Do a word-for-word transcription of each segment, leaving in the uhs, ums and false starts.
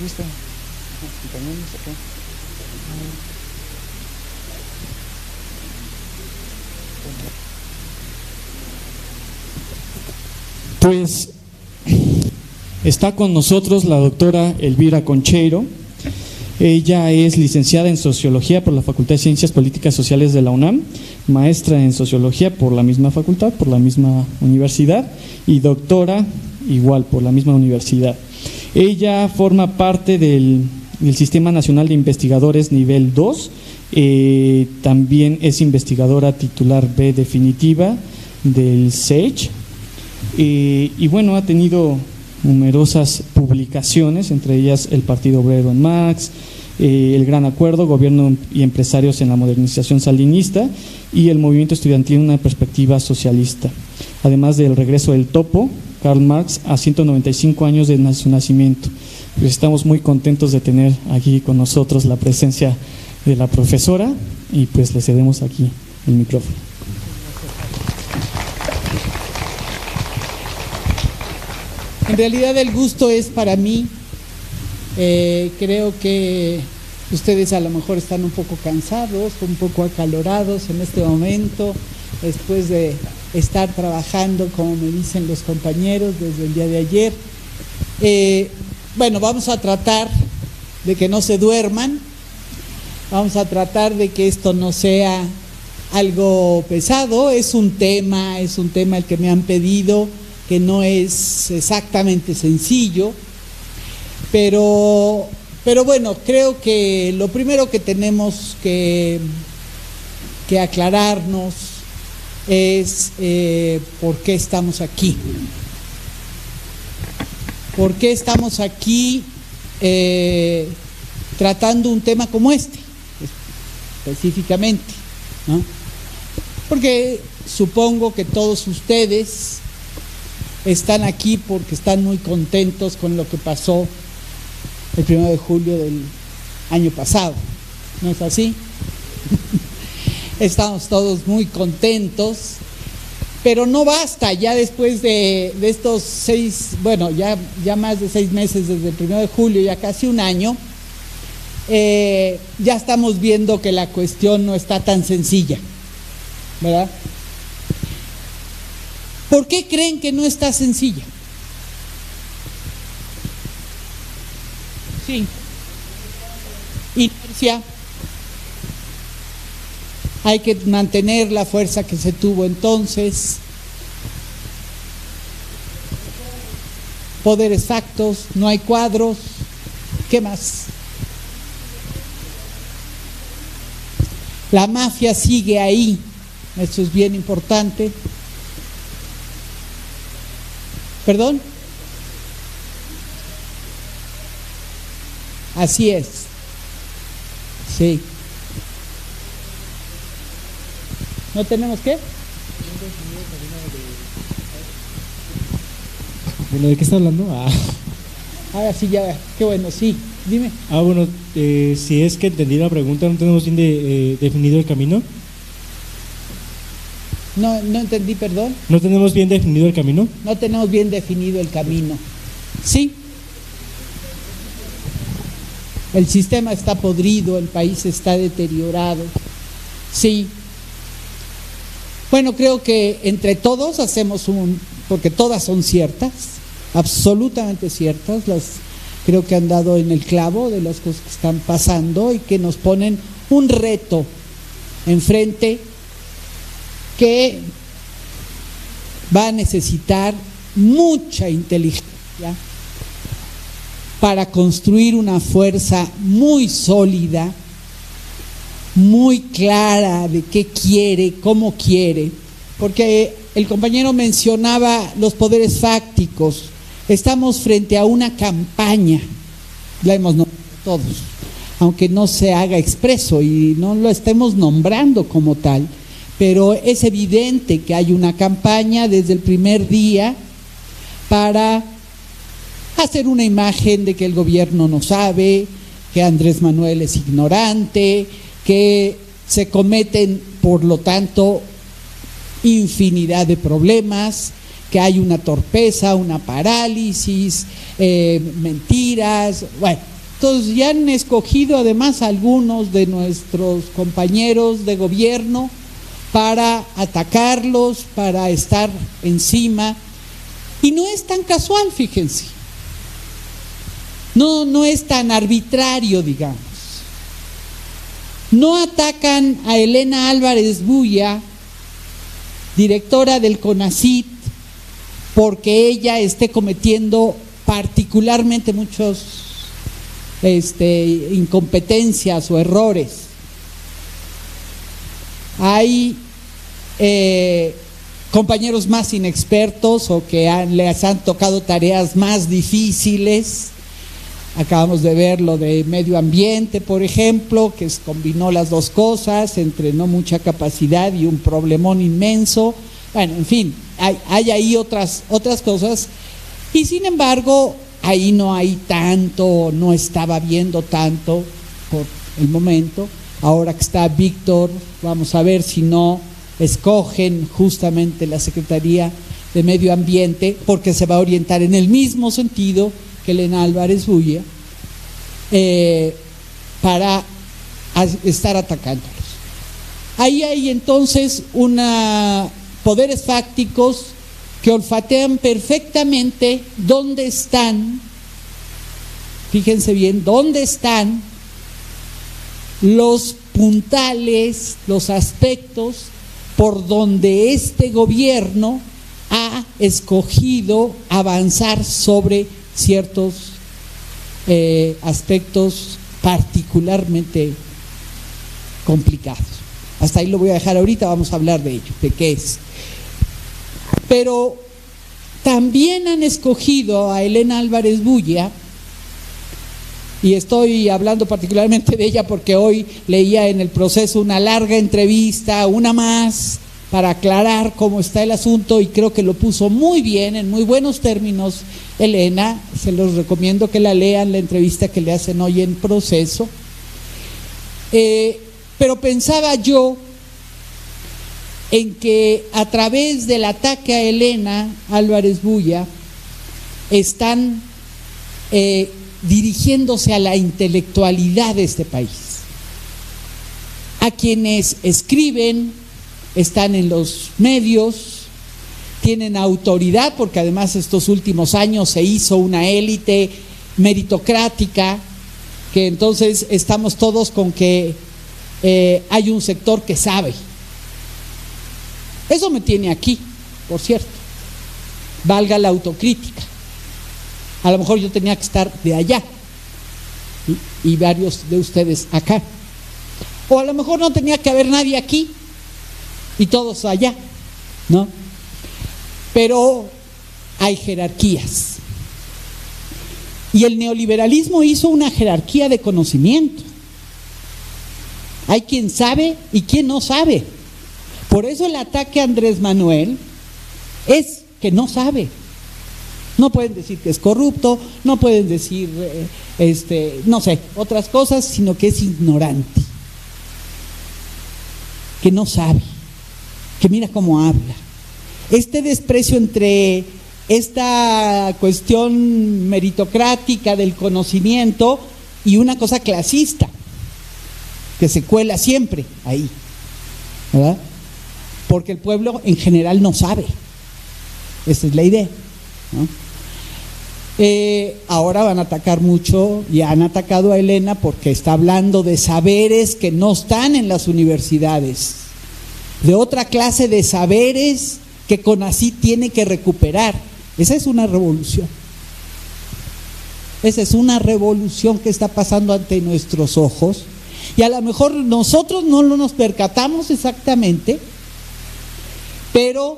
¿Viste? Acompañamos acá. Pues está con nosotros la doctora Elvira Concheiro. Ella es licenciada en Sociología por la Facultad de Ciencias Políticas Sociales de la UNAM, maestra en Sociología por la misma facultad, por la misma universidad, y doctora igual por la misma universidad. Ella forma parte del, del Sistema Nacional de Investigadores Nivel dos, eh, también es investigadora titular B definitiva del S E C H, eh, y bueno, ha tenido numerosas publicaciones, entre ellas El Partido Obrero en Marx, eh, El Gran Acuerdo, Gobierno y Empresarios en la Modernización Salinista y El Movimiento Estudiantil en una Perspectiva Socialista, además del Regreso del Topo, Karl Marx, a ciento noventa y cinco años de su nacimiento. Pues estamos muy contentos de tener aquí con nosotros la presencia de la profesora y pues le cedemos aquí el micrófono. En realidad el gusto es para mí. Eh, creo que ustedes a lo mejor están un poco cansados, un poco acalorados en este momento, después de estar trabajando, como me dicen los compañeros, desde el día de ayer. Eh, bueno, vamos a tratar de que no se duerman, vamos a tratar de que esto no sea algo pesado. Es un tema, es un tema el que me han pedido, que no es exactamente sencillo, pero, pero bueno, creo que lo primero que tenemos que, que aclararnos es eh, por qué estamos aquí. ¿Por qué estamos aquí eh, tratando un tema como este, específicamente, ¿no? Porque supongo que todos ustedes están aquí porque están muy contentos con lo que pasó el primero de julio del año pasado, ¿no es así? Estamos todos muy contentos, pero no basta. Ya después de, de estos seis, bueno, ya, ya más de seis meses desde el primero de julio, ya casi un año, eh, ya estamos viendo que la cuestión no está tan sencilla, ¿verdad? ¿Por qué creen que no está sencilla? Sí. Inercia. Hay que mantener la fuerza que se tuvo entonces. Poderes factos, no hay cuadros. ¿Qué más? La mafia sigue ahí. Eso es bien importante. ¿Perdón? Así es. Sí. ¿No tenemos qué? Bueno, ¿de qué está hablando? Ah, Ahora sí, ya, qué bueno, sí. Dime. ah bueno, eh, si es que entendí la pregunta, ¿no tenemos bien de, eh, definido el camino? No, no entendí, perdón. ¿No tenemos bien definido el camino? No tenemos bien definido el camino. Sí. El sistema está podrido, el país está deteriorado. Sí. Bueno, creo que entre todos hacemos un, porque todas son ciertas, absolutamente ciertas, las creo que han dado en el clavo de las cosas que están pasando y que nos ponen un reto enfrente que va a necesitar mucha inteligencia para construir una fuerza muy sólida, muy clara de qué quiere, cómo quiere, porque el compañero mencionaba los poderes fácticos. Estamos frente a una campaña, la hemos nombrado todos, aunque no se haga expreso y no lo estemos nombrando como tal, pero es evidente que hay una campaña desde el primer día para hacer una imagen de que el gobierno no sabe, que Andrés Manuel es ignorante, que se cometen, por lo tanto, infinidad de problemas, que hay una torpeza, una parálisis, eh, mentiras, bueno, Entonces ya han escogido además algunos de nuestros compañeros de gobierno para atacarlos, para estar encima. Y no es tan casual, fíjense. No, no es tan arbitrario, digamos. No atacan a Elena Álvarez Bulla, directora del CONACYT, porque ella esté cometiendo particularmente muchos este, incompetencias o errores. Hay eh, compañeros más inexpertos o que han, les han tocado tareas más difíciles. Acabamos de ver lo de medio ambiente, por ejemplo, que combinó las dos cosas, entrenó mucha capacidad y un problemón inmenso. Bueno, en fin, hay, hay ahí otras, otras cosas. Y sin embargo, ahí no hay tanto, no estaba viendo tanto por el momento. Ahora que está Víctor, vamos a ver si no escogen justamente la Secretaría de Medio Ambiente, porque se va a orientar en el mismo sentido que Elena Álvarez Bulla, eh, para a, estar atacándolos. Ahí hay entonces una poderes fácticos que olfatean perfectamente dónde están, fíjense bien, dónde están los puntales, los aspectos por donde este gobierno ha escogido avanzar sobre ciertos eh, aspectos particularmente complicados. Hasta ahí lo voy a dejar ahorita, vamos a hablar de ello, de qué es. Pero también han escogido a Elena Álvarez Bulla, y estoy hablando particularmente de ella porque hoy leía en el Proceso una larga entrevista, una más, para aclarar cómo está el asunto, y creo que lo puso muy bien, en muy buenos términos Elena. Se los recomiendo que la lean, la entrevista que le hacen hoy en Proceso. Eh, pero pensaba yo en que a través del ataque a Elena Álvarez Bulla están eh, dirigiéndose a la intelectualidad de este país, a quienes escriben, están en los medios, tienen autoridad, porque además estos últimos años se hizo una élite meritocrática, que entonces estamos todos con que eh, hay un sector que sabe. Eso me tiene aquí, por cierto, valga la autocrítica. A lo mejor yo tenía que estar de allá y, y varios de ustedes acá, o a lo mejor no tenía que haber nadie aquí y todos allá, ¿no? Pero hay jerarquías, y el neoliberalismo hizo una jerarquía de conocimiento. Hay quien sabe y quien no sabe. Por eso el ataque a Andrés Manuel es que no sabe. No pueden decir que es corrupto, no pueden decir, eh, este, no sé, otras cosas, sino que es ignorante, que no sabe, que mira cómo habla. Este desprecio entre esta cuestión meritocrática del conocimiento y una cosa clasista que se cuela siempre ahí, ¿verdad? Porque el pueblo en general no sabe. Esa es la idea, ¿no? Eh, ahora van a atacar mucho, y han atacado a Elena porque está hablando de saberes que no están en las universidades, de otra clase de saberes que CONACYT tiene que recuperar. Esa es una revolución. Esa es una revolución que está pasando ante nuestros ojos, y a lo mejor nosotros no nos percatamos exactamente, pero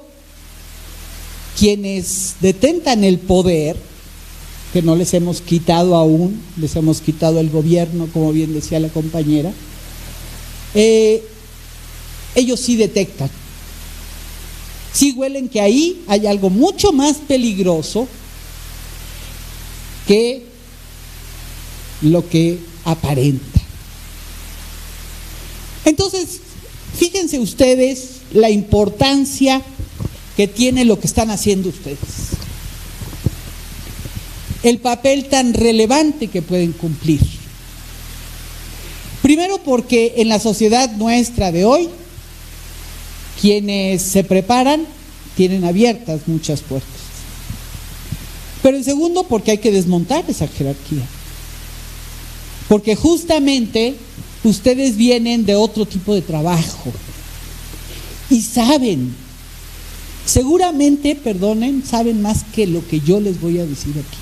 quienes detentan el poder, que no les hemos quitado aún, les hemos quitado el gobierno, como bien decía la compañera, eh, ellos sí detectan, sí huelen que ahí hay algo mucho más peligroso que lo que aparenta. Entonces, fíjense ustedes la importancia que tiene lo que están haciendo ustedes. el papel tan relevante que pueden cumplir. Primero porque en la sociedad nuestra de hoy, quienes se preparan tienen abiertas muchas puertas. Pero en segundo porque hay que desmontar esa jerarquía. Porque justamente ustedes vienen de otro tipo de trabajo y saben, seguramente, perdonen, saben más que lo que yo les voy a decir aquí.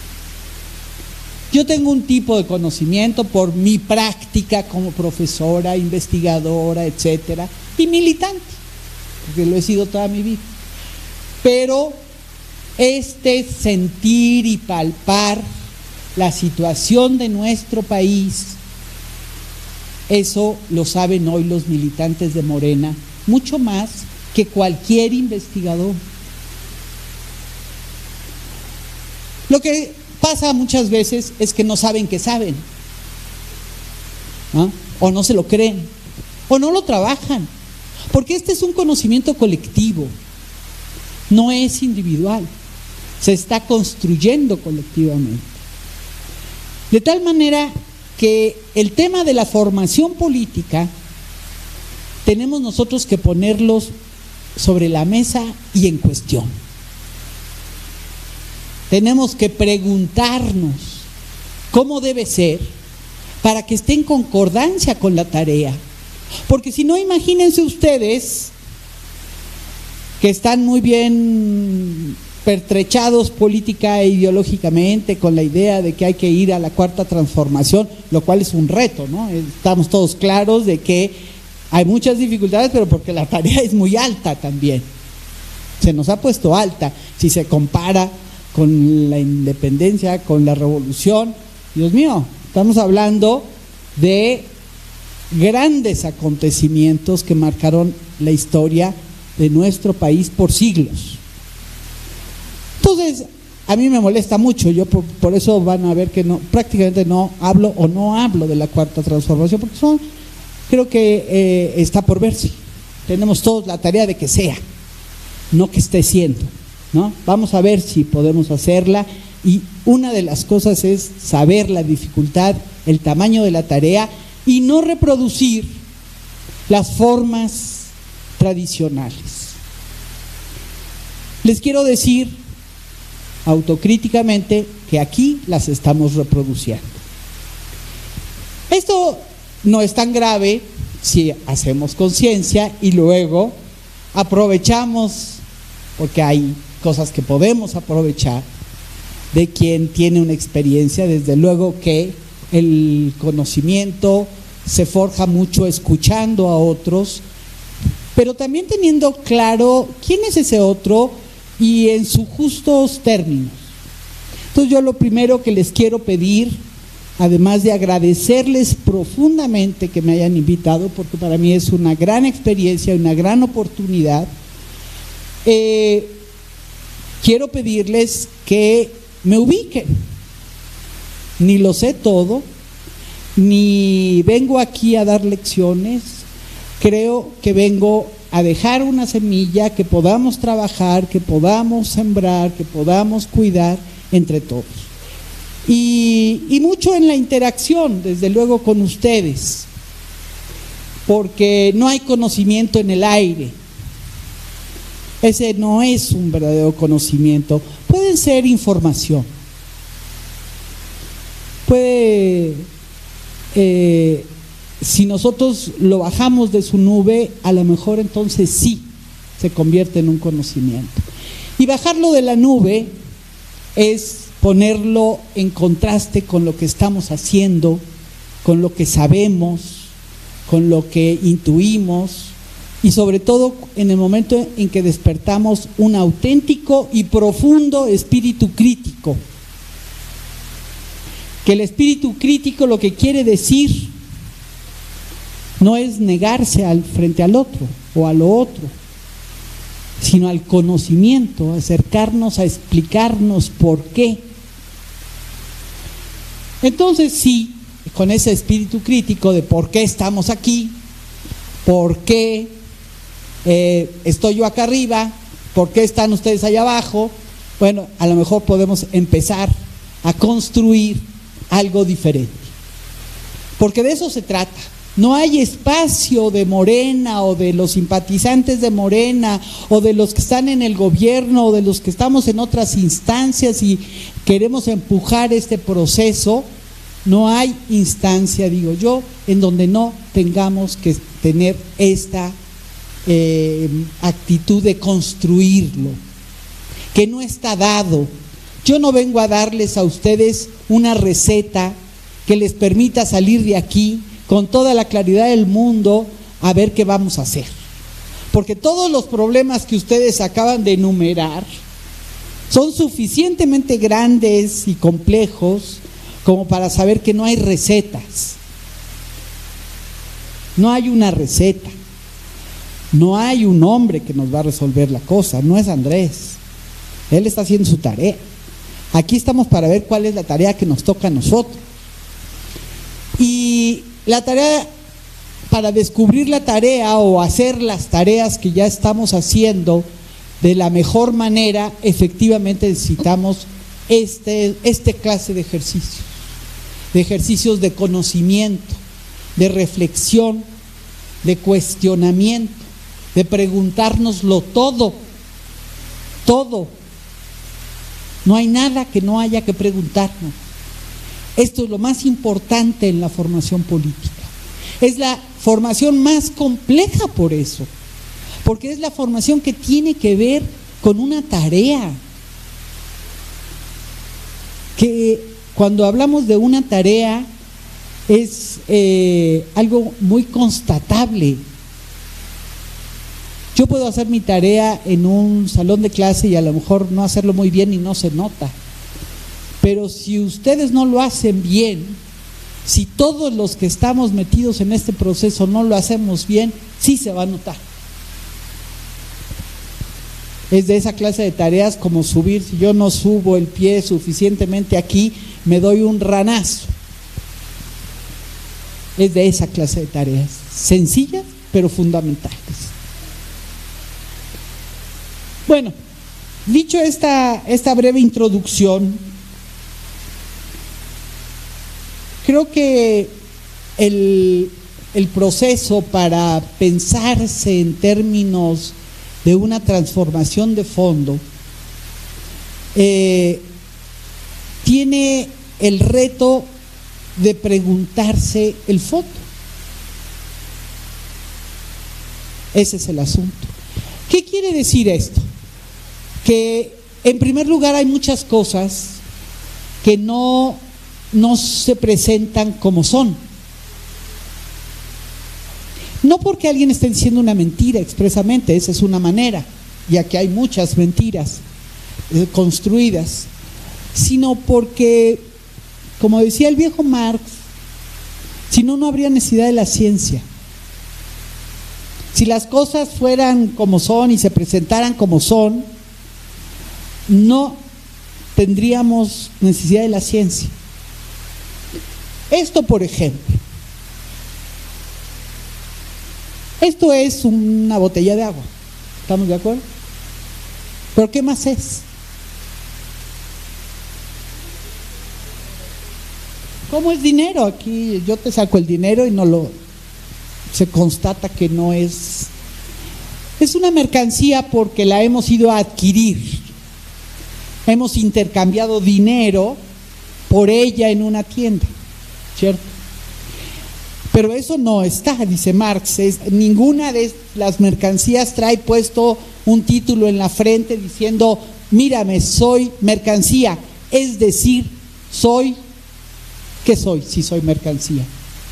Yo tengo un tipo de conocimiento por mi práctica como profesora, investigadora, etcétera, y militante, porque lo he sido toda mi vida. Pero este sentir y palpar la situación de nuestro país, eso lo saben hoy los militantes de Morena, mucho más que cualquier investigador. Lo que pasa muchas veces es que no saben que saben, ¿no? O no se lo creen, o no lo trabajan, porque este es un conocimiento colectivo, no es individual, se está construyendo colectivamente. De tal manera que el tema de la formación política tenemos nosotros que ponerlos sobre la mesa y en cuestión. Tenemos que preguntarnos cómo debe ser para que esté en concordancia con la tarea. Porque si no, imagínense ustedes que están muy bien pertrechados política e ideológicamente con la idea de que hay que ir a la cuarta transformación, lo cual es un reto, ¿no? Estamos todos claros de que hay muchas dificultades, pero porque la tarea es muy alta también. Se nos ha puesto alta si se compara con la independencia, con la revolución. Dios mío, estamos hablando de grandes acontecimientos que marcaron la historia de nuestro país por siglos. Entonces, a mí me molesta mucho, yo por, por eso van a ver que no, prácticamente no hablo o no hablo de la cuarta transformación, porque son, creo que eh, está por verse. Tenemos todos la tarea de que sea, no que esté siendo, ¿no? Vamos a ver si podemos hacerla, y una de las cosas es saber la dificultad, el tamaño de la tarea y no reproducir las formas tradicionales. Les quiero decir autocríticamente que aquí las estamos reproduciendo. Esto no es tan grave si hacemos conciencia y luego aprovechamos, porque hay cosas que podemos aprovechar de quien tiene una experiencia. Desde luego que el conocimiento se forja mucho escuchando a otros, pero también teniendo claro quién es ese otro y en sus justos términos. Entonces yo lo primero que les quiero pedir, además de agradecerles profundamente que me hayan invitado, porque para mí es una gran experiencia, una gran oportunidad, eh, quiero pedirles que me ubiquen. Ni lo sé todo, ni vengo aquí a dar lecciones, creo que vengo a dejar una semilla que podamos trabajar, que podamos sembrar, que podamos cuidar entre todos. Y, y mucho en la interacción, desde luego, con ustedes, porque no hay conocimiento en el aire. Ese no es un verdadero conocimiento. Pueden ser información. Puede, eh, si nosotros lo bajamos de su nube, a lo mejor entonces sí se convierte en un conocimiento. Y bajarlo de la nube es ponerlo en contraste con lo que estamos haciendo, con lo que sabemos, con lo que intuimos, y sobre todo en el momento en que despertamos un auténtico y profundo espíritu crítico. Que el espíritu crítico lo que quiere decir no es negarse al frente al otro o a lo otro, sino al conocimiento, acercarnos a explicarnos por qué. Entonces sí, con ese espíritu crítico de por qué estamos aquí, por qué eh, estoy yo acá arriba, por qué están ustedes allá abajo, bueno, a lo mejor podemos empezar a construir algo diferente. Porque de eso se trata. No hay espacio de Morena o de los simpatizantes de Morena o de los que están en el gobierno o de los que estamos en otras instancias y queremos empujar este proceso. No hay instancia, digo yo, en donde no tengamos que tener esta eh, actitud de construirlo, que no está dado. Yo no vengo a darles a ustedes una receta que les permita salir de aquí con toda la claridad del mundo a ver qué vamos a hacer. Porque todos los problemas que ustedes acaban de enumerar son suficientemente grandes y complejos como para saber que no hay recetas. No hay una receta. No hay un hombre que nos va a resolver la cosa. No es Andrés. Él está haciendo su tarea. Aquí estamos para ver cuál es la tarea que nos toca a nosotros. Y la tarea, para descubrir la tarea o hacer las tareas que ya estamos haciendo de la mejor manera, efectivamente necesitamos este, este clase de ejercicios, de ejercicios de conocimiento, de reflexión, de cuestionamiento, de preguntárnoslo todo, todo. No hay nada que no haya que preguntarnos. Esto es lo más importante en la formación política. Es la formación más compleja por eso, porque es la formación que tiene que ver con una tarea. Que cuando hablamos de una tarea es eh, algo muy constatable. Yo puedo hacer mi tarea en un salón de clase y a lo mejor no hacerlo muy bien y no se nota. Pero si ustedes no lo hacen bien, si todos los que estamos metidos en este proceso no lo hacemos bien, sí se va a notar. Es de esa clase de tareas como subir, si yo no subo el pie suficientemente aquí, me doy un ranazo. Es de esa clase de tareas, sencillas pero fundamentales. Bueno, dicho esta, esta breve introducción, creo que el, el proceso para pensarse en términos de una transformación de fondo eh, tiene el reto de preguntarse el fondo. Ese es el asunto. ¿Qué quiere decir esto? Que en primer lugar hay muchas cosas que no no se presentan como son. No porque alguien esté diciendo una mentira expresamente, esa es una manera, ya que hay muchas mentiras eh, construidas, sino porque, como decía el viejo Marx, si no, no habría necesidad de la ciencia. Si las cosas fueran como son y se presentaran como son, no tendríamos necesidad de la ciencia. Esto, por ejemplo, esto es una botella de agua, ¿estamos de acuerdo? ¿Pero qué más es? ¿Cómo es dinero? Aquí yo te saco el dinero y no lo, se constata que no es, es una mercancía porque la hemos ido a adquirir, hemos intercambiado dinero por ella en una tienda, ¿cierto? Pero eso no está, dice Marx, es, ninguna de las mercancías trae puesto un título en la frente diciendo, mírame, soy mercancía, es decir, soy, ¿qué soy si soy mercancía?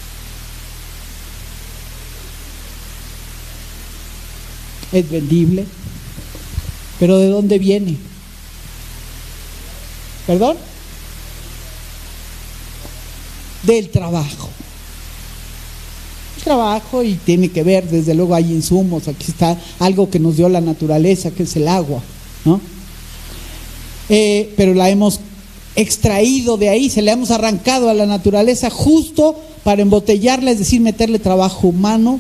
Es vendible, pero ¿de dónde viene? ¿Perdón? Del trabajo. Trabajo y tiene que ver, desde luego hay insumos, aquí está algo que nos dio la naturaleza, que es el agua, ¿no? Eh, pero la hemos extraído de ahí, se la hemos arrancado a la naturaleza justo para embotellarla, es decir, meterle trabajo humano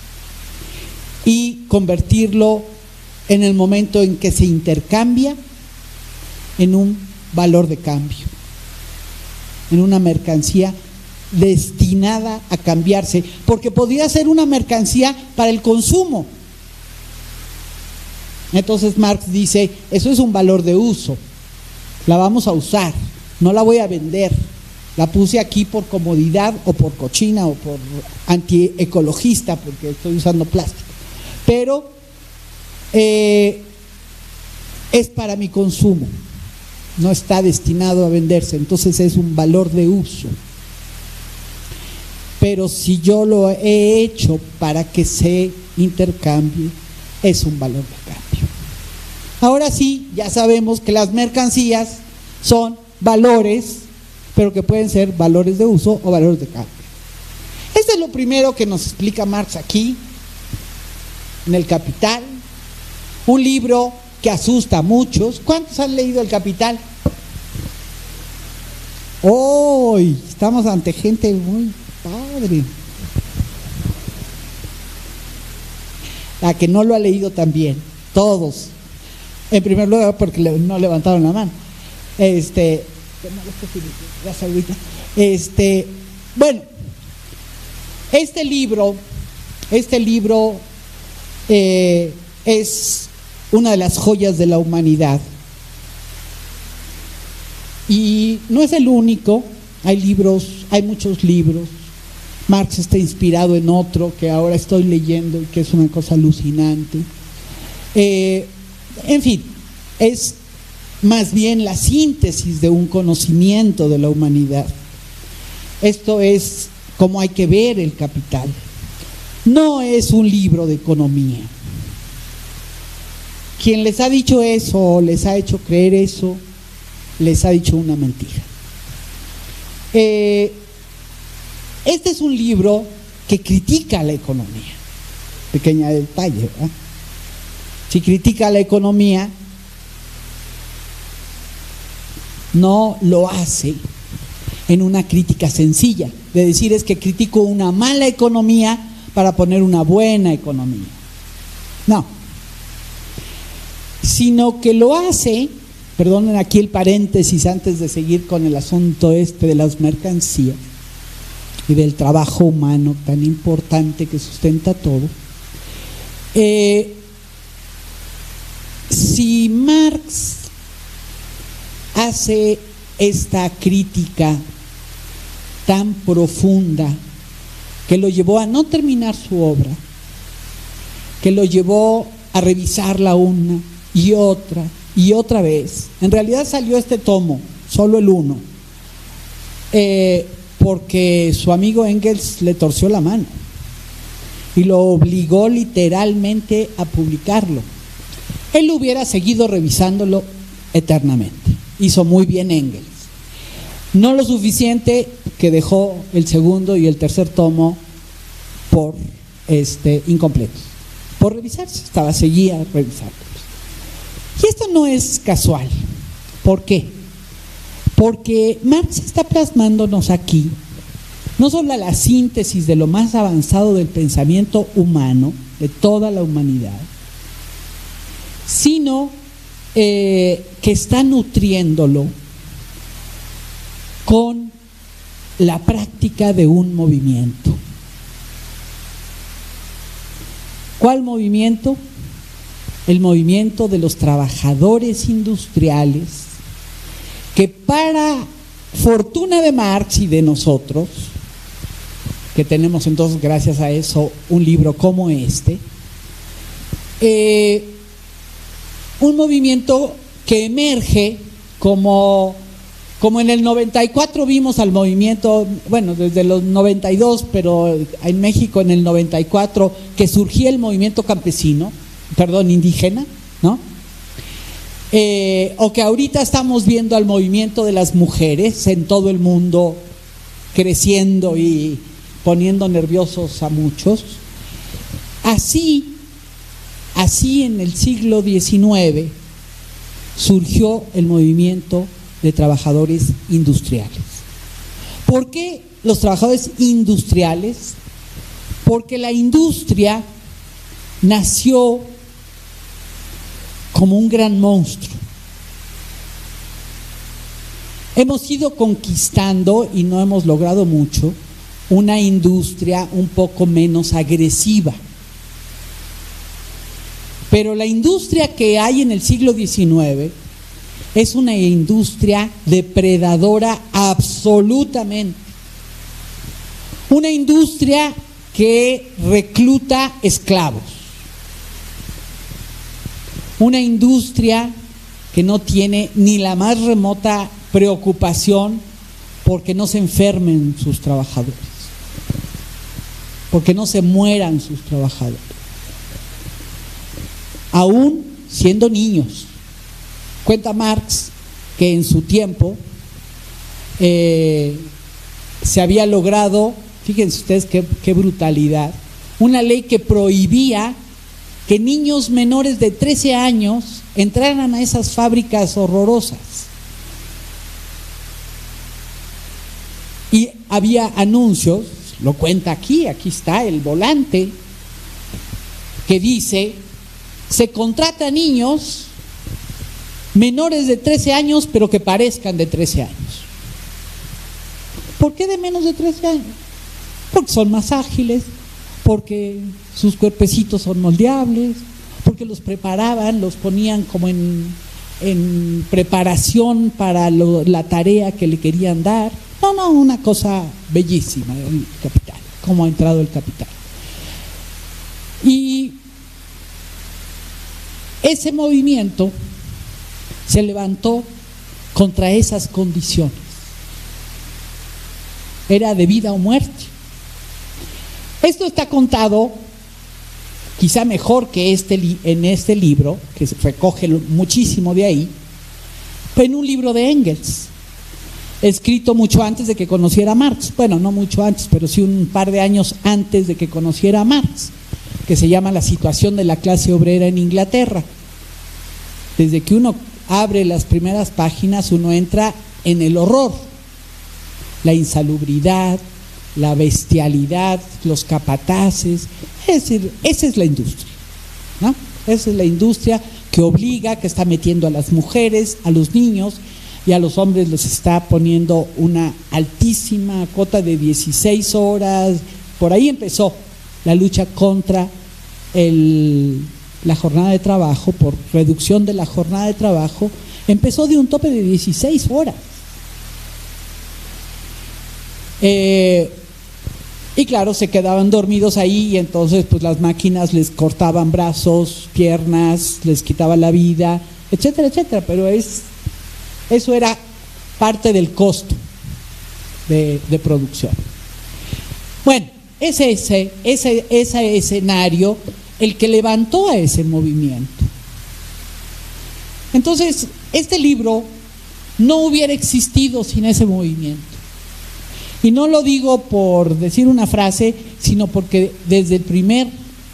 y convertirlo en el momento en que se intercambia en un valor de cambio. en una mercancía destinada a cambiarse, porque podría ser una mercancía para el consumo. Entonces Marx dice, eso es un valor de uso, la vamos a usar, no la voy a vender, la puse aquí por comodidad o por cochina o por antiecologista, porque estoy usando plástico, pero eh, es para mi consumo, no está destinado a venderse, entonces es un valor de uso. Pero si yo lo he hecho para que se intercambie, es un valor de cambio. Ahora sí, ya sabemos que las mercancías son valores, pero que pueden ser valores de uso o valores de cambio. Esto es lo primero que nos explica Marx aquí, en El Capital, un libro que asusta a muchos. ¿Cuántos han leído El Capital? Hoy oh, estamos ante gente muy padre. La que no lo ha leído también, todos. En primer lugar, porque no levantaron la mano. Este, este, bueno, este libro, este libro eh, es una de las joyas de la humanidad. Y no es el único, hay libros, hay muchos libros. Marx está inspirado en otro que ahora estoy leyendo y que es una cosa alucinante. Eh, en fin, es más bien la síntesis de un conocimiento de la humanidad. Esto es como hay que ver El Capital. No es un libro de economía. Quien les ha dicho eso o les ha hecho creer eso, les ha dicho una mentira. Eh, este es un libro que critica la economía. Pequeña detalle, ¿verdad? Si critica la economía, no lo hace en una crítica sencilla, de decir es que critico una mala economía para poner una buena economía. No. Sino que lo hace, perdonen aquí el paréntesis antes de seguir con el asunto este de las mercancías y del trabajo humano tan importante que sustenta todo. Eh, si Marx hace esta crítica tan profunda que lo llevó a no terminar su obra, que lo llevó a revisarla una y otra y otra vez. En realidad salió este tomo, solo el uno, eh, porque su amigo Engels le torció la mano y lo obligó literalmente a publicarlo. Él hubiera seguido revisándolo eternamente. Hizo muy bien Engels. No lo suficiente que dejó el segundo y el tercer tomo por este incompletos, por revisarse, estaba seguía revisándolos. Y esto no es casual. ¿Por qué? Porque Marx está plasmándonos aquí no solo la síntesis de lo más avanzado del pensamiento humano, de toda la humanidad, sino eh, que está nutriéndolo con la práctica de un movimiento. ¿Cuál movimiento? El movimiento de los trabajadores industriales, que para fortuna de Marx y de nosotros, que tenemos entonces gracias a eso un libro como este, eh, un movimiento que emerge como, como en el noventa y cuatro vimos al movimiento, bueno, desde los noventa y dos, pero en México en el noventa y cuatro, que surgía el movimiento campesino, perdón, indígena, ¿no? Eh, o que ahorita estamos viendo al movimiento de las mujeres en todo el mundo creciendo y poniendo nerviosos a muchos. Así, así en el siglo diecinueve surgió el movimiento de trabajadores industriales. ¿Por qué los trabajadores industriales? Porque la industria nació como un gran monstruo. Hemos ido conquistando, y no hemos logrado mucho, una industria un poco menos agresiva. Pero la industria que hay en el siglo diecinueve es una industria depredadora absolutamente. Una industria que recluta esclavos. Una industria que no tiene ni la más remota preocupación porque no se enfermen sus trabajadores, porque no se mueran sus trabajadores, aún siendo niños. Cuenta Marx que en su tiempo eh, se había logrado, fíjense ustedes qué, qué brutalidad, una ley que prohibía que niños menores de trece años entraran a esas fábricas horrorosas. Y había anuncios, lo cuenta aquí, aquí está el volante, que dice: se contrata a niños menores de trece años, pero que parezcan de trece años. ¿Por qué de menos de trece años? Porque son más ágiles, porque sus cuerpecitos son moldeables, porque los preparaban, los ponían como en, en preparación para lo, la tarea que le querían dar. No, no, una cosa bellísima el capital, cómo ha entrado el capital. Y ese movimiento se levantó contra esas condiciones. Era de vida o muerte. Esto está contado quizá mejor que este, en este libro, que se recoge muchísimo de ahí, en un libro de Engels, escrito mucho antes de que conociera a Marx. Bueno, no mucho antes, pero sí un par de años antes de que conociera a Marx, que se llama La situación de la clase obrera en Inglaterra. Desde que uno abre las primeras páginas, uno entra en el horror, la insalubridad, la bestialidad, los capataces. Es decir, esa es la industria, ¿no? Esa es la industria que obliga, que está metiendo a las mujeres, a los niños, y a los hombres les está poniendo una altísima cuota de dieciséis horas. Por ahí empezó la lucha contra el, la jornada de trabajo, por reducción de la jornada de trabajo. Empezó de un tope de dieciséis horas. Eh, y claro, se quedaban dormidos ahí, y entonces pues las máquinas les cortaban brazos, piernas, les quitaban la vida, etcétera, etcétera. Pero es eso era parte del costo de, de producción. Bueno, es ese, ese, ese escenario el que levantó a ese movimiento. Entonces, este libro no hubiera existido sin ese movimiento. Y no lo digo por decir una frase, sino porque desde el primer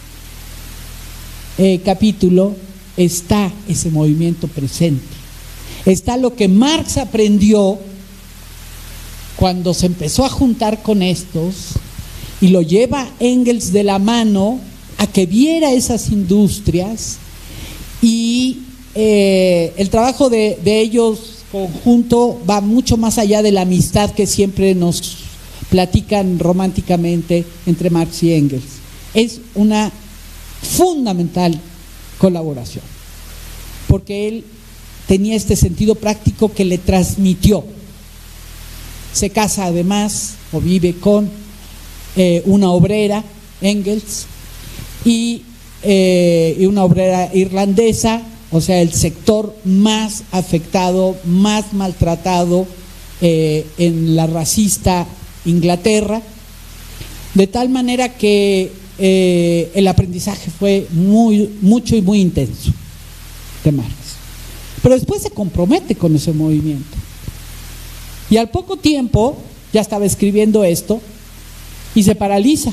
eh, capítulo está ese movimiento presente. Está lo que Marx aprendió cuando se empezó a juntar con estos, y lo lleva Engels de la mano a que viera esas industrias, y eh, el trabajo de, de ellos conjunto va mucho más allá de la amistad que siempre nos platican románticamente entre Marx y Engels. Es una fundamental colaboración, porque él tenía este sentido práctico que le transmitió. Se casa además, o vive con eh, una obrera, Engels, y, eh, y una obrera irlandesa, o sea, el sector más afectado, más maltratado eh, en la racista Inglaterra, de tal manera que eh, el aprendizaje fue muy, mucho y muy intenso de Marx. Pero después se compromete con ese movimiento. Y al poco tiempo, ya estaba escribiendo esto, y se paraliza.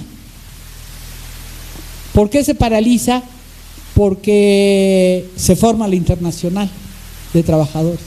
¿Por qué se paraliza? Porque se forma la Internacional de Trabajadores.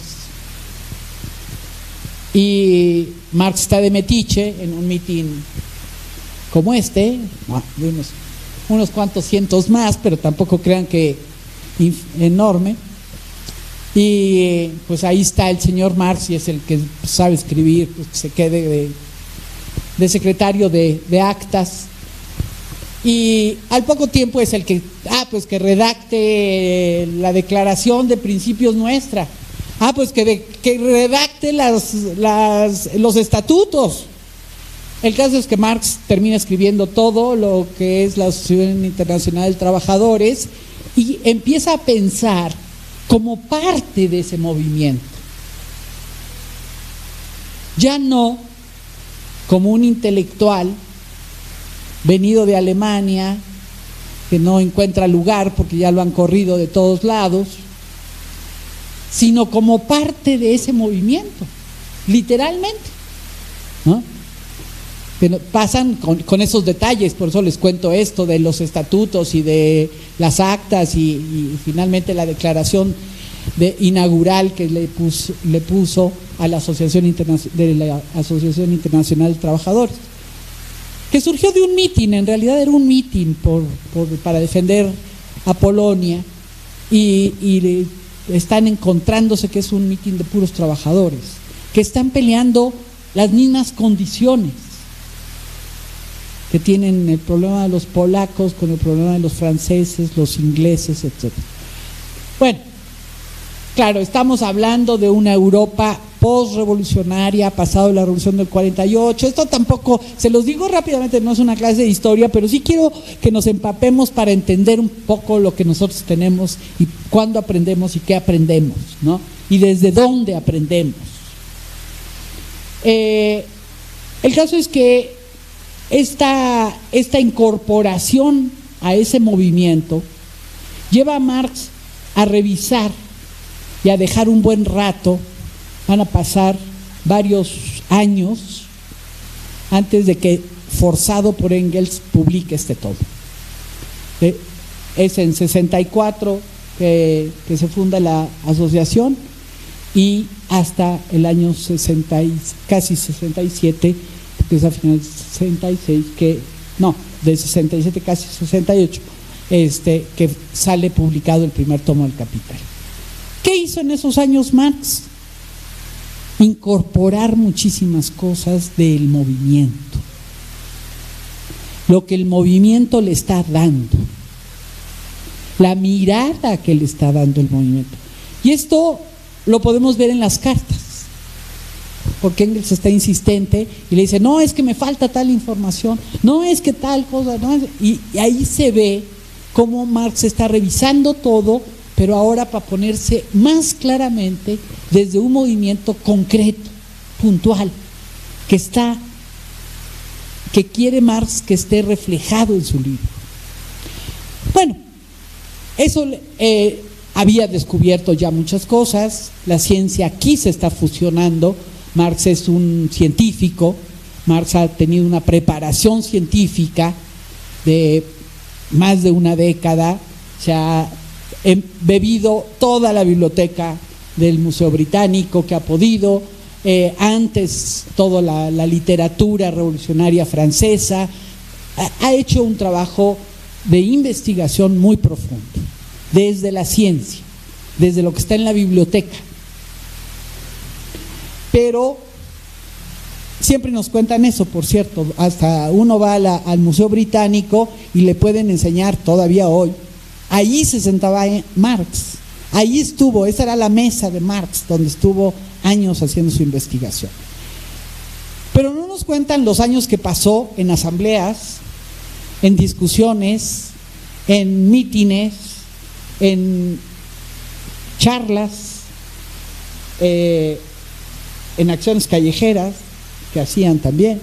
Y Marx está de metiche en un mitin como este, no, de unos, unos cuantos cientos más, pero tampoco crean que enorme. Y pues ahí está el señor Marx, y es el que sabe escribir, pues que se quede de, de secretario de, de actas. Y al poco tiempo es el que, ah, pues que redacte la declaración de principios nuestra. Ah, pues que, de, que redacte las, las, los estatutos. El caso es que Marx termina escribiendo todo lo que es la Asociación Internacional de Trabajadores y empieza a pensar como parte de ese movimiento. Ya no como un intelectual venido de Alemania, que no encuentra lugar porque ya lo han corrido de todos lados, sino como parte de ese movimiento, literalmente, ¿no? Que pasan con, con esos detalles, por eso les cuento esto de los estatutos y de las actas y, y finalmente la declaración de, inaugural que le puso, le puso a la Asociación, Interna de la Asociación Internacional de Trabajadores, que surgió de un mitin, en realidad era un mitin por, por, para defender a Polonia, y, y están encontrándose que es un mitin de puros trabajadores, que están peleando las mismas condiciones, que tienen el problema de los polacos con el problema de los franceses, los ingleses, etcétera. Bueno, claro, estamos hablando de una Europa post-revolucionaria, pasado la revolución del cuarenta y ocho. Esto tampoco, se los digo rápidamente, no es una clase de historia, pero sí quiero que nos empapemos para entender un poco lo que nosotros tenemos y cuándo aprendemos y qué aprendemos, ¿no? Y desde dónde aprendemos. Eh, el caso es que esta, esta incorporación a ese movimiento lleva a Marx a revisar y a dejar un buen rato. Van a pasar varios años antes de que, forzado por Engels, publique este todo. Eh, es en sesenta y cuatro que, que se funda la asociación, y hasta el año sesenta, casi sesenta y siete, que es a finales de sesenta y seis, que, no, de sesenta y siete casi sesenta y ocho, este, que sale publicado el primer tomo del Capital. ¿Qué hizo en esos años Marx? Incorporar muchísimas cosas del movimiento, lo que el movimiento le está dando, la mirada que le está dando el movimiento. Y esto lo podemos ver en las cartas, porque Engels está insistente y le dice, no, es que me falta tal información, no, es que tal cosa, no, y, y ahí se ve cómo Marx está revisando todo, pero ahora para ponerse más claramente desde un movimiento concreto, puntual, que está, que quiere Marx que esté reflejado en su libro. Bueno, eso eh, había descubierto ya muchas cosas, la ciencia aquí se está fusionando. Marx es un científico, Marx ha tenido una preparación científica de más de una década, se ha He bebido toda la biblioteca del Museo Británico que ha podido, eh, antes toda la, la literatura revolucionaria francesa, ha, ha hecho un trabajo de investigación muy profundo, desde la ciencia, desde lo que está en la biblioteca. Pero siempre nos cuentan eso, por cierto, hasta uno va a la, al Museo Británico y le pueden enseñar todavía hoy. Ahí se sentaba Marx, ahí estuvo, esa era la mesa de Marx, donde estuvo años haciendo su investigación. Pero no nos cuentan los años que pasó en asambleas, en discusiones, en mítines, en charlas, eh, en acciones callejeras que hacían también.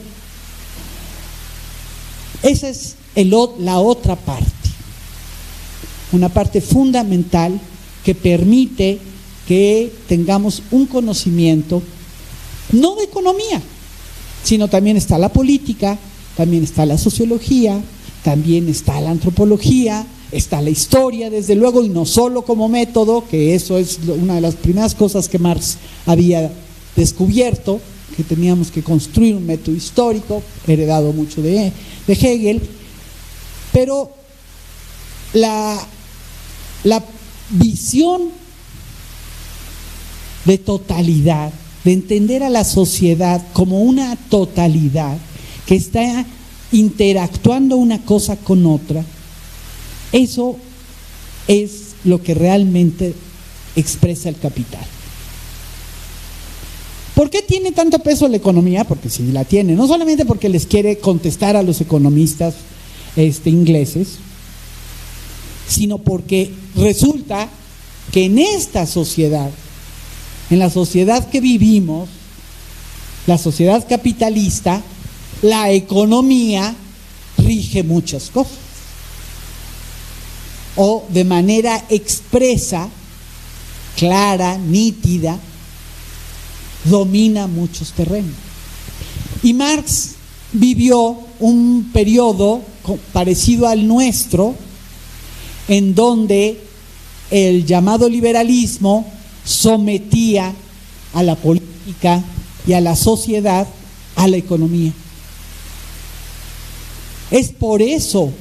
Esa es el, la otra parte. Una parte fundamental que permite que tengamos un conocimiento, no de economía, sino también está la política, también está la sociología, también está la antropología, está la historia, desde luego, y no solo como método, que eso es una de las primeras cosas que Marx había descubierto, que teníamos que construir un método histórico, heredado mucho de, de Hegel, pero la... La visión de totalidad, de entender a la sociedad como una totalidad que está interactuando una cosa con otra, eso es lo que realmente expresa el capital. ¿Por qué tiene tanto peso la economía? Porque sí la tiene, no solamente porque les quiere contestar a los economistas este, ingleses, sino porque resulta que en esta sociedad, en la sociedad que vivimos, la sociedad capitalista, la economía rige muchas cosas. O de manera expresa, clara, nítida, domina muchos terrenos. Y Marx vivió un periodo parecido al nuestro, en donde el llamado liberalismo sometía a la política y a la sociedad a la economía. Es por eso,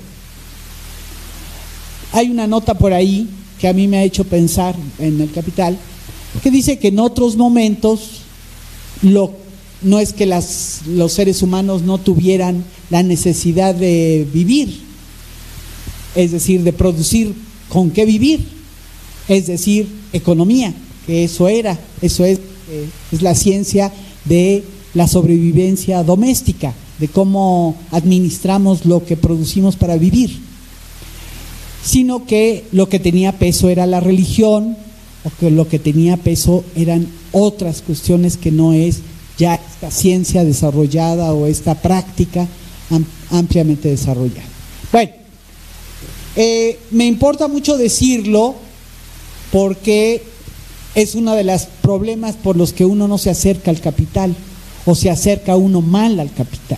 hay una nota por ahí que a mí me ha hecho pensar en El Capital, que dice que en otros momentos lo, no es que las, los seres humanos no tuvieran la necesidad de vivir, es decir, de producir con qué vivir, es decir, economía, que eso era, eso es, eh, es la ciencia de la sobrevivencia doméstica, de cómo administramos lo que producimos para vivir, sino que lo que tenía peso era la religión, o que lo que tenía peso eran otras cuestiones que no es ya esta ciencia desarrollada o esta práctica am- ampliamente desarrollada. Bueno, eh, me importa mucho decirlo porque es uno de los problemas por los que uno no se acerca al capital, o se acerca uno mal al capital.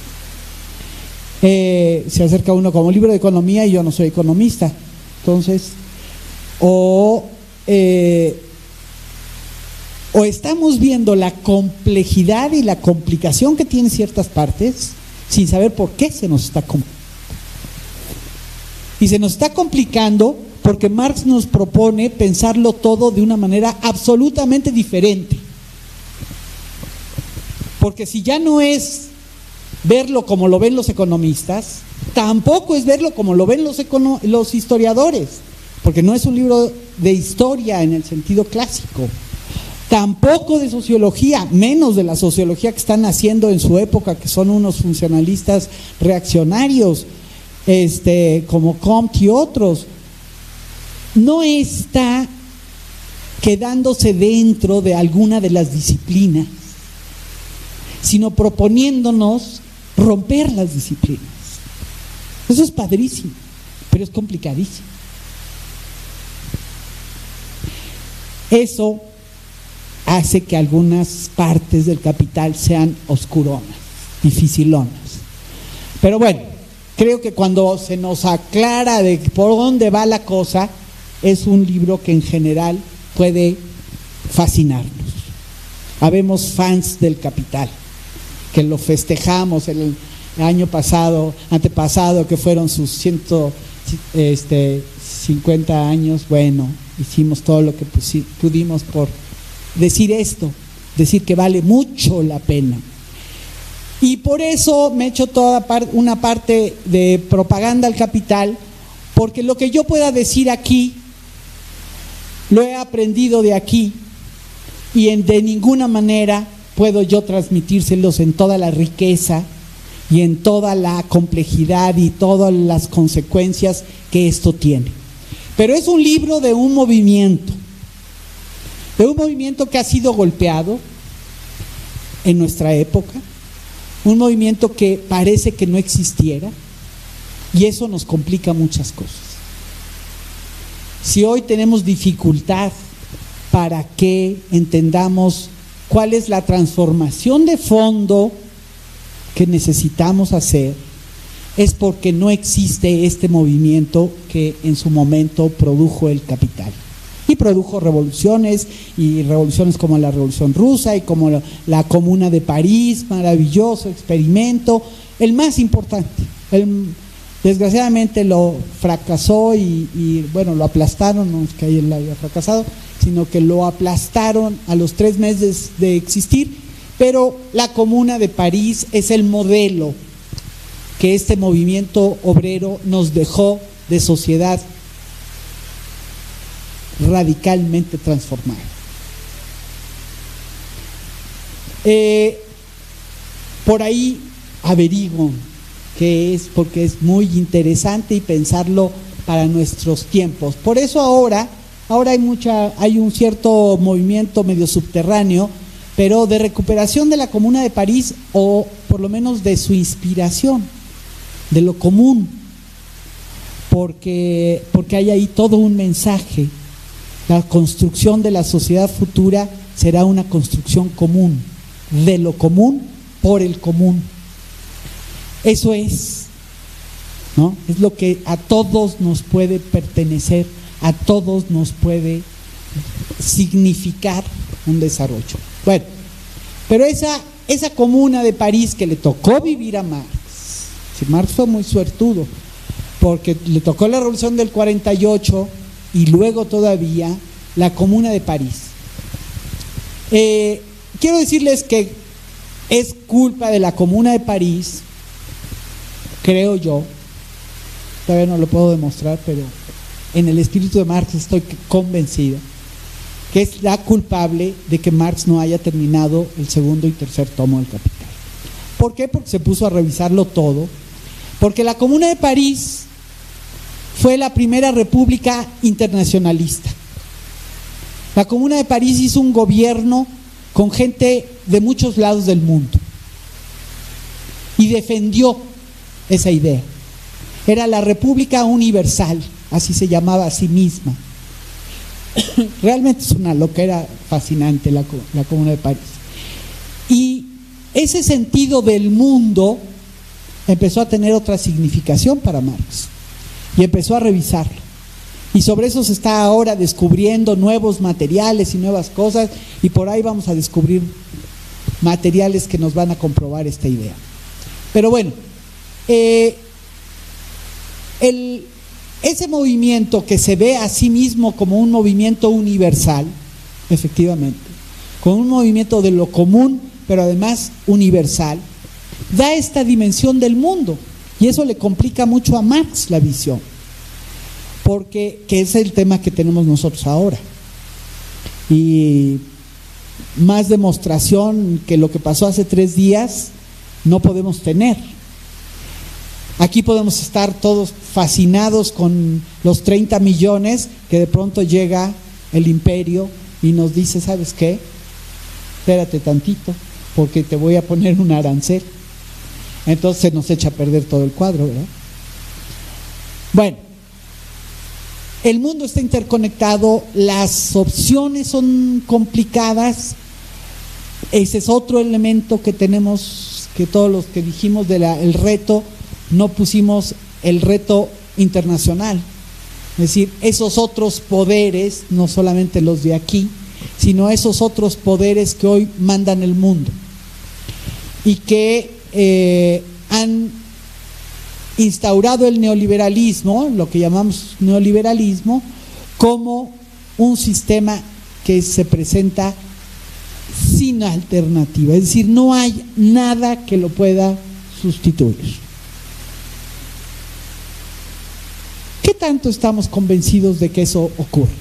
Eh, se acerca uno como libro de economía y yo no soy economista, entonces o eh, o estamos viendo la complejidad y la complicación que tienen ciertas partes sin saber por qué se nos está complicando. Y se nos está complicando porque Marx nos propone pensarlo todo de una manera absolutamente diferente. Porque si ya no es verlo como lo ven los economistas, tampoco es verlo como lo ven los, econo- los historiadores, porque no es un libro de historia en el sentido clásico, tampoco de sociología, menos de la sociología que están haciendo en su época, que son unos funcionalistas reaccionarios, este, como Comte y otros. No está quedándose dentro de alguna de las disciplinas, sino proponiéndonos romper las disciplinas. Eso es padrísimo, pero es complicadísimo. Eso hace que algunas partes del capital sean oscuronas, dificilonas. Pero bueno, creo que cuando se nos aclara de por dónde va la cosa, es un libro que en general puede fascinarnos. Habemos fans del Capital, que lo festejamos el año pasado, antepasado, que fueron sus ciento cincuenta años. Bueno, hicimos todo lo que pudimos por decir esto, decir que vale mucho la pena. Y por eso me he hecho toda par- una parte de propaganda al Capital, porque lo que yo pueda decir aquí, lo he aprendido de aquí, y en, de ninguna manera puedo yo transmitírselos en toda la riqueza y en toda la complejidad y todas las consecuencias que esto tiene. Pero es un libro de un movimiento, de un movimiento que ha sido golpeado en nuestra época, un movimiento que parece que no existiera, y eso nos complica muchas cosas. Si hoy tenemos dificultad para que entendamos cuál es la transformación de fondo que necesitamos hacer, es porque no existe este movimiento que en su momento produjo el Capital. Y produjo revoluciones, y revoluciones como la Revolución Rusa y como la, la Comuna de París, maravilloso experimento, el más importante. El, desgraciadamente lo fracasó y, y bueno, lo aplastaron, no es que él haya fracasado, sino que lo aplastaron a los tres meses de existir, pero la Comuna de París es el modelo que este movimiento obrero nos dejó de sociedad radicalmente transformada. Eh, por ahí averiguo qué es, porque es muy interesante y pensarlo para nuestros tiempos. Por eso ahora, ahora hay mucha, hay un cierto movimiento medio subterráneo, pero de recuperación de la Comuna de París, o por lo menos de su inspiración, de lo común, porque, porque hay ahí todo un mensaje. La construcción de la sociedad futura será una construcción común, de lo común por el común. Eso es, ¿no? Es lo que a todos nos puede pertenecer, a todos nos puede significar un desarrollo. Bueno, pero esa, esa Comuna de París que le tocó vivir a Marx, si Marx fue muy suertudo, porque le tocó la Revolución del cuarenta y ocho y luego todavía la Comuna de París. Eh, quiero decirles que es culpa de la Comuna de París, creo yo, todavía no lo puedo demostrar, pero en el espíritu de Marx estoy convencido que es la culpable de que Marx no haya terminado el segundo y tercer tomo del Capital. ¿Por qué? Porque se puso a revisarlo todo, porque la Comuna de París fue la primera república internacionalista. La Comuna de París hizo un gobierno con gente de muchos lados del mundo y defendió esa idea. Era la República Universal, así se llamaba a sí misma. Realmente es una loquera fascinante la, la Comuna de París. Y ese sentido del mundo empezó a tener otra significación para Marx y empezó a revisarlo. Y sobre eso se está ahora descubriendo nuevos materiales y nuevas cosas, y por ahí vamos a descubrir materiales que nos van a comprobar esta idea. Pero bueno, eh, el, ese movimiento que se ve a sí mismo como un movimiento universal, efectivamente, como un movimiento de lo común, pero además universal, da esta dimensión del mundo, y eso le complica mucho a Marx la visión, porque que es el tema que tenemos nosotros ahora. Y más demostración que lo que pasó hace tres días no podemos tener. Aquí podemos estar todos fascinados con los treinta millones que de pronto llega el imperio y nos dice, ¿sabes qué? Espérate tantito, porque te voy a poner un arancel. Entonces se nos echa a perder todo el cuadro, ¿verdad? Bueno, el mundo está interconectado, las opciones son complicadas. Ese es otro elemento que tenemos, que todos los que dijimos del reto, no pusimos el reto internacional. Es decir, esos otros poderes, no solamente los de aquí, sino esos otros poderes que hoy mandan el mundo y que eh, han instaurado el neoliberalismo, lo que llamamos neoliberalismo, como un sistema que se presenta sin alternativa, es decir, no hay nada que lo pueda sustituir. ¿Qué tanto estamos convencidos de que eso ocurre?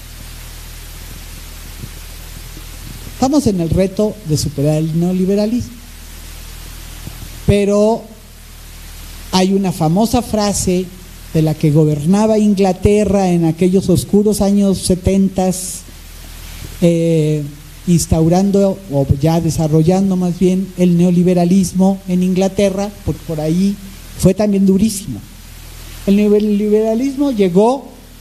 Estamos en el reto de superar el neoliberalismo, pero hay una famosa frase de la que gobernaba Inglaterra en aquellos oscuros años setentas, eh, instaurando o ya desarrollando más bien el neoliberalismo en Inglaterra, porque por ahí fue también durísimo. El neoliberalismo llegó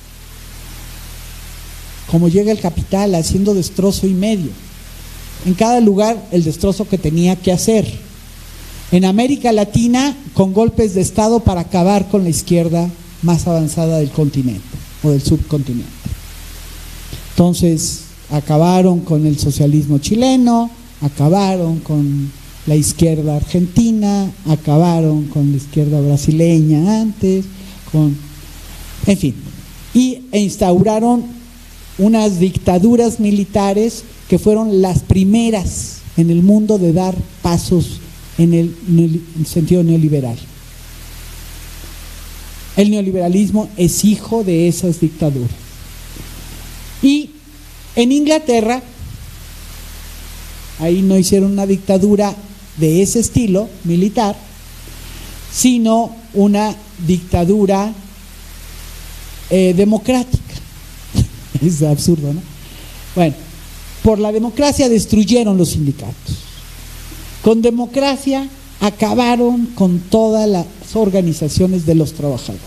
como llega el capital, haciendo destrozo y medio. En cada lugar el destrozo que tenía que hacer. En América Latina, con golpes de Estado para acabar con la izquierda más avanzada del continente o del subcontinente. Entonces, acabaron con el socialismo chileno, acabaron con la izquierda argentina, acabaron con la izquierda brasileña antes, con, en fin, y e instauraron unas dictaduras militares que fueron las primeras en el mundo de dar pasos en el, en el sentido neoliberal. El neoliberalismo es hijo de esas dictaduras. Y en Inglaterra, ahí no hicieron una dictadura de ese estilo militar, sino una dictadura eh, democrática. Es absurdo, ¿no? Bueno, por la democracia destruyeron los sindicatos. Con democracia acabaron con todas las organizaciones de los trabajadores.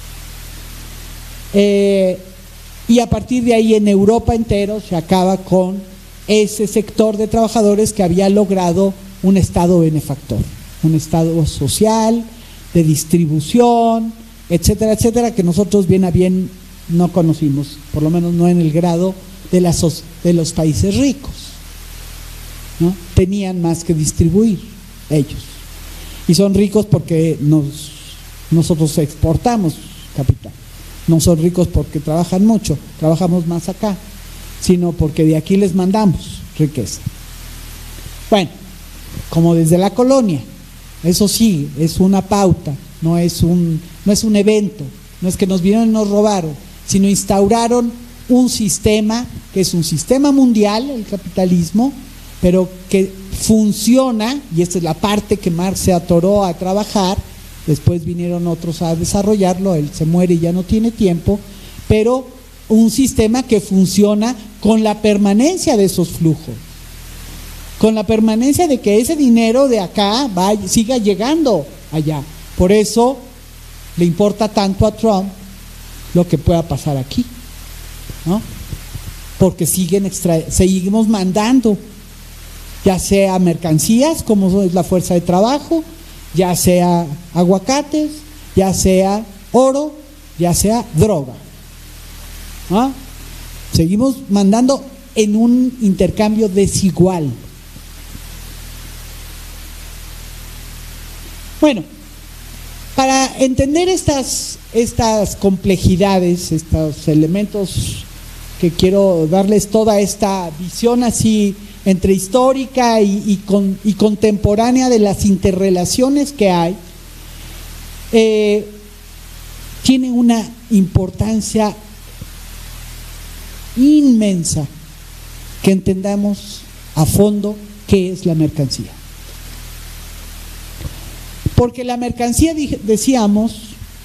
Eh, y a partir de ahí en Europa entero se acaba con ese sector de trabajadores que había logrado un estado benefactor, un estado social, de distribución, etcétera, etcétera, que nosotros bien a bien no conocimos, por lo menos no en el grado de, las, de los países ricos, ¿no? Tenían más que distribuir ellos, y son ricos porque nos, nosotros exportamos capital, no son ricos porque trabajan mucho, trabajamos más acá, sino porque de aquí les mandamos riqueza. Bueno, como desde la colonia, eso sí, es una pauta, no es un, no es un evento, no es que nos vinieron y nos robaron, sino instauraron un sistema que es un sistema mundial, el capitalismo, pero que funciona, y esta es la parte que Marx se atoró a trabajar, después vinieron otros a desarrollarlo, él se muere y ya no tiene tiempo, pero un sistema que funciona con la permanencia de esos flujos, con la permanencia de que ese dinero de acá vaya, siga llegando allá. Por eso le importa tanto a Trump lo que pueda pasar aquí, ¿no? Porque siguen extra, seguimos mandando, ya sea mercancías, como es la fuerza de trabajo, ya sea aguacates, ya sea oro, ya sea droga, ¿no? Seguimos mandando en un intercambio desigual. Bueno, para entender estas, estas complejidades, estos elementos que quiero darles toda esta visión así entre histórica y, y, con, y contemporánea de las interrelaciones que hay, eh, tiene una importancia inmensa que entendamos a fondo qué es la mercancía. Porque la mercancía, decíamos,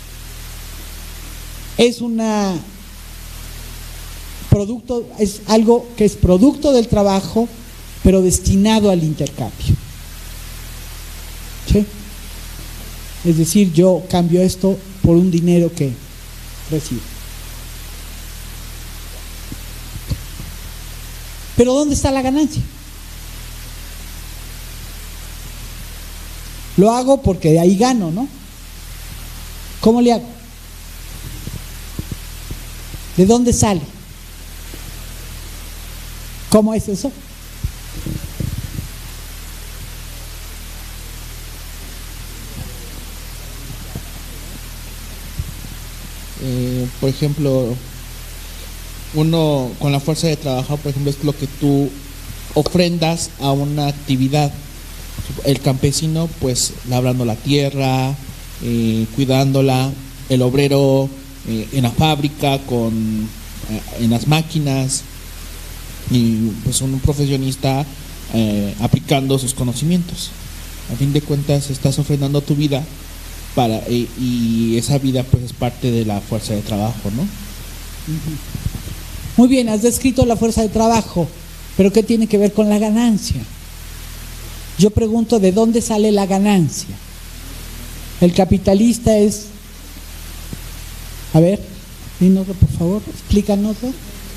es una producto, es algo que es producto del trabajo, pero destinado al intercambio. ¿Sí? Es decir, yo cambio esto por un dinero que recibo. Pero ¿dónde está la ganancia? Lo hago porque de ahí gano, ¿no? ¿Cómo le hago? ¿De dónde sale? ¿Cómo es eso? Eh, por ejemplo, uno con la fuerza de trabajo, por ejemplo, es lo que tú ofrendas a una actividad. El campesino, pues, labrando la tierra, eh, cuidándola, el obrero eh, en la fábrica, con, eh, en las máquinas, y pues un profesionista eh, aplicando sus conocimientos. A fin de cuentas, estás ofrendando tu vida para eh, y esa vida, pues, es parte de la fuerza de trabajo, ¿no? Muy bien, has descrito la fuerza de trabajo, pero ¿qué tiene que ver con la ganancia? Yo pregunto, ¿de dónde sale la ganancia? El capitalista es, a ver, dínoslo por favor, explícanoslo.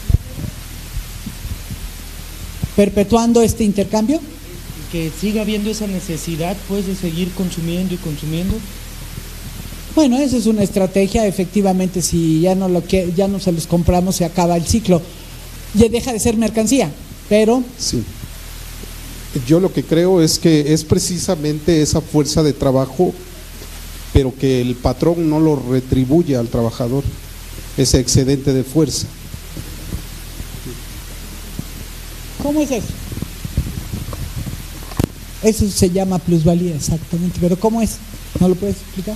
¿Perpetuando este intercambio? Que siga habiendo esa necesidad, pues, de seguir consumiendo y consumiendo. Bueno, esa es una estrategia, efectivamente, si ya no lo que ya no se los compramos, se acaba el ciclo, ya deja de ser mercancía, pero sí. Yo lo que creo es que es precisamente esa fuerza de trabajo, pero que el patrón no lo retribuye al trabajador, ese excedente de fuerza. ¿Cómo es eso? Eso se llama plusvalía, exactamente. Pero ¿cómo es? ¿No lo puedes explicar?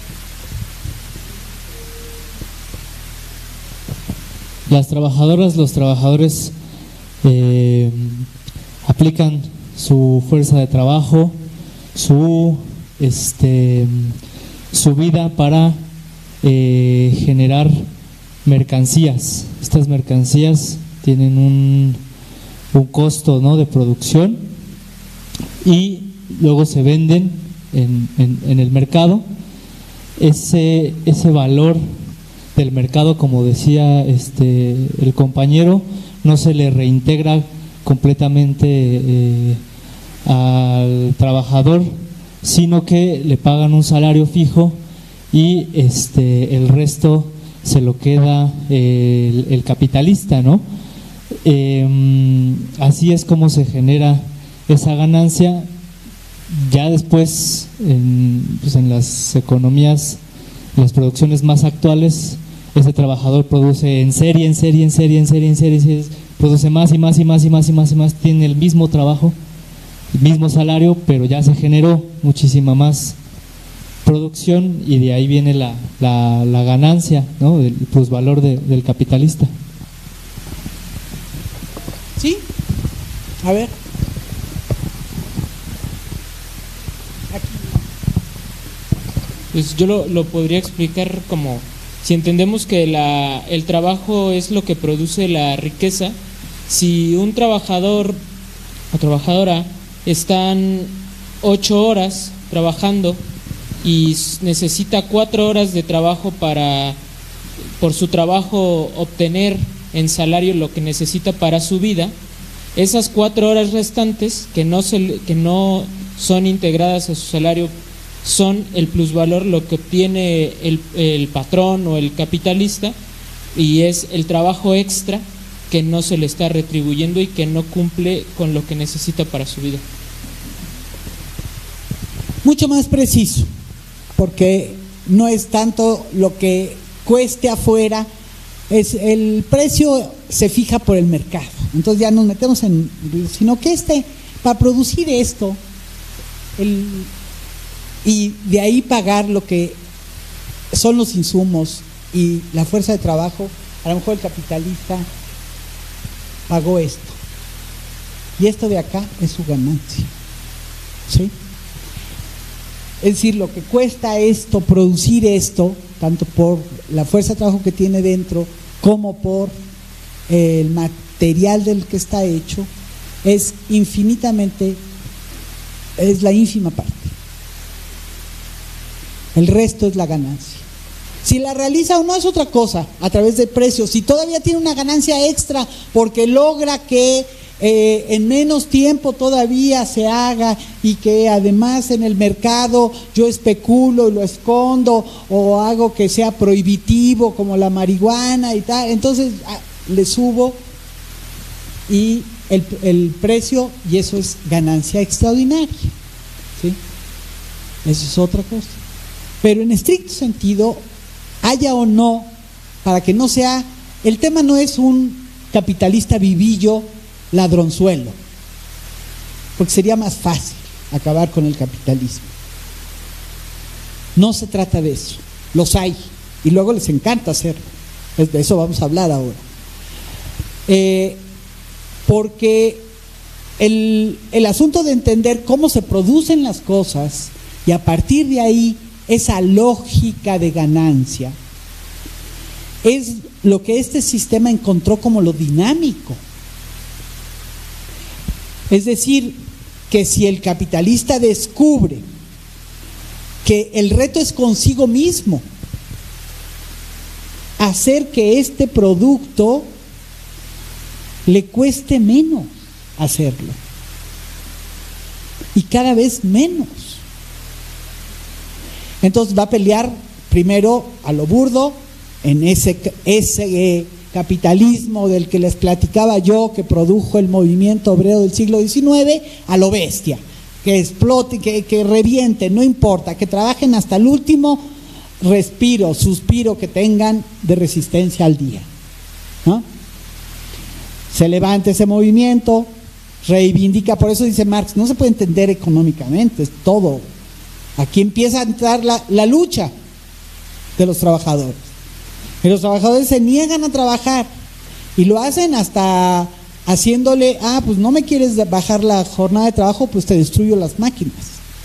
Las trabajadoras, los trabajadores eh, aplican su fuerza de trabajo, su este su vida para eh, generar mercancías. Estas mercancías tienen un, un costo, ¿no?, de producción y luego se venden en, en, en el mercado. Ese, ese valor del mercado, como decía este el compañero, no se le reintegra completamente eh, al trabajador, sino que le pagan un salario fijo y este el resto se lo queda eh, el, el capitalista, ¿no? Eh, así es como se genera esa ganancia. Ya después, en, pues en las economías, las producciones más actuales, ese trabajador produce en serie, en serie, en serie, en serie, en serie, en serie, produce más y más y más y más y más y más, tiene el mismo trabajo, el mismo salario, pero ya se generó muchísima más producción y de ahí viene la, la, la ganancia, ¿no?, el plusvalor de, del capitalista. ¿Sí? A ver. Pues yo lo, lo podría explicar como, si entendemos que la, el trabajo es lo que produce la riqueza, si un trabajador o trabajadora están ocho horas trabajando y necesita cuatro horas de trabajo para, por su trabajo, obtener en salario lo que necesita para su vida, esas cuatro horas restantes que no, se, que no son integradas a su salario son el plusvalor, lo que obtiene el, el patrón o el capitalista, y es el trabajo extra que no se le está retribuyendo y que no cumple con lo que necesita para su vida. Mucho más preciso, porque no es tanto lo que cueste afuera, es el precio se fija por el mercado. Entonces ya nos metemos en, sino que este, para producir esto, el y de ahí pagar lo que son los insumos y la fuerza de trabajo, a lo mejor el capitalista pagó esto y esto de acá es su ganancia, ¿sí? Es decir, lo que cuesta esto, producir esto, tanto por la fuerza de trabajo que tiene dentro como por el material del que está hecho, es infinitamente, es la ínfima parte. El resto es la ganancia. Si la realiza o no es otra cosa, a través de precios. Si todavía tiene una ganancia extra porque logra que eh, en menos tiempo todavía se haga y que además en el mercado yo especulo y lo escondo o hago que sea prohibitivo como la marihuana y tal, entonces ah, le subo y el, el precio, y eso es ganancia extraordinaria, ¿sí? Eso es otra cosa. Pero en estricto sentido, haya o no, para que no sea, el tema no es un capitalista vivillo ladronzuelo, porque sería más fácil acabar con el capitalismo. No se trata de eso, los hay, y luego les encanta hacerlo, de eso vamos a hablar ahora. Eh, porque el, el asunto de entender cómo se producen las cosas y a partir de ahí esa lógica de ganancia es lo que este sistema encontró como lo dinámico. Es decir, que si el capitalista descubre que el reto es consigo mismo, hacer que este producto le cueste menos hacerlo y cada vez menos. Entonces va a pelear primero a lo burdo en ese, ese capitalismo del que les platicaba yo, que produjo el movimiento obrero del siglo diecinueve, a lo bestia, que explote, que, que reviente, no importa, que trabajen hasta el último respiro, suspiro que tengan de resistencia al día, ¿no? Se levanta ese movimiento, reivindica, por eso dice Marx, no se puede entender económicamente, es todo. Aquí empieza a entrar la, la lucha de los trabajadores. Y los trabajadores se niegan a trabajar y lo hacen hasta haciéndole, ah, pues no me quieres bajar la jornada de trabajo, pues te destruyo las máquinas.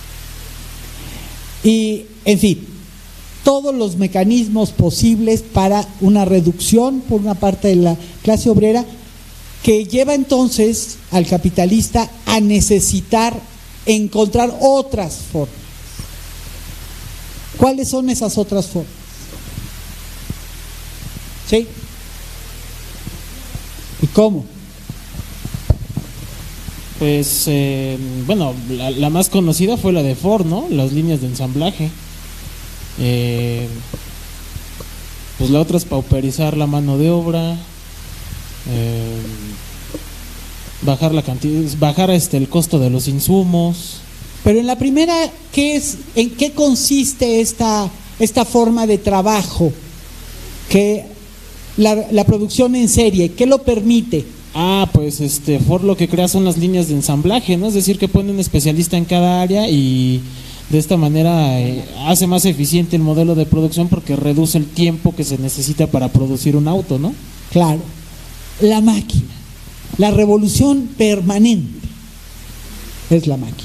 Y, en fin, todos los mecanismos posibles para una reducción por una parte de la clase obrera, que lleva entonces al capitalista a necesitar encontrar otras formas. ¿Cuáles son esas otras formas? ¿Sí? ¿Y cómo? Pues, eh, bueno, la, la más conocida fue la de Ford, ¿no? Las líneas de ensamblaje. Eh, pues la otra es pauperizar la mano de obra, eh, bajar la cantidad, bajar este el costo de los insumos. Pero en la primera, ¿qué es, en qué consiste esta, esta forma de trabajo? Que la, la producción en serie, ¿qué lo permite? Ah, pues este Ford lo que crea son las líneas de ensamblaje, ¿no? Es decir, que pone un especialista en cada área y de esta manera eh, hace más eficiente el modelo de producción porque reduce el tiempo que se necesita para producir un auto, ¿no? Claro, la máquina, la revolución permanente es la máquina.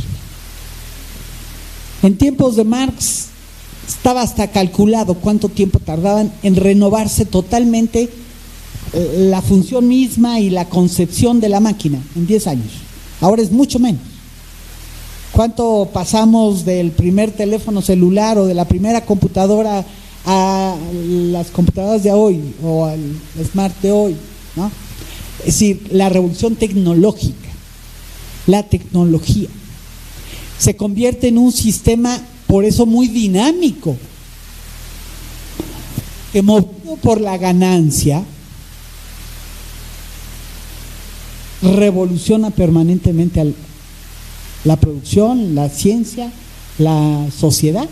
En tiempos de Marx estaba hasta calculado cuánto tiempo tardaban en renovarse totalmente eh, la función misma y la concepción de la máquina, en diez años. Ahora es mucho menos. ¿Cuánto pasamos del primer teléfono celular o de la primera computadora a las computadoras de hoy o al smart de hoy, ¿no? Es decir, la revolución tecnológica, la tecnología se convierte en un sistema, por eso muy dinámico, que movido por la ganancia revoluciona permanentemente al la producción, la ciencia, la sociedad.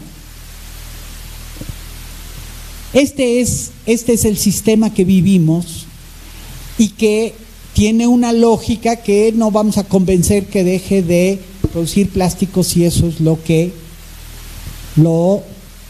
Este es, este es el sistema que vivimos y que tiene una lógica que no vamos a convencer que deje de producir plásticos si eso es lo que lo,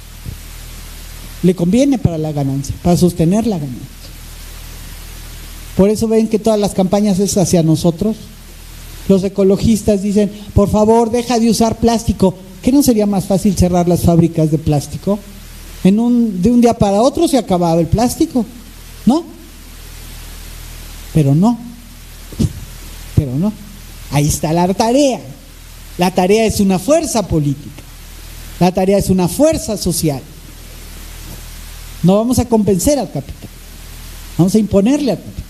le conviene para la ganancia, para sostener la ganancia. Por eso ven que todas las campañas es hacia nosotros. Los ecologistas dicen, por favor, deja de usar plástico. ¿Qué no sería más fácil cerrar las fábricas de plástico? En un, de un día para otro se acababa el plástico, ¿no? Pero no, pero no. Ahí está la tarea. La tarea es una fuerza política. La tarea es una fuerza social. No vamos a convencer al capital. Vamos a imponerle al capital.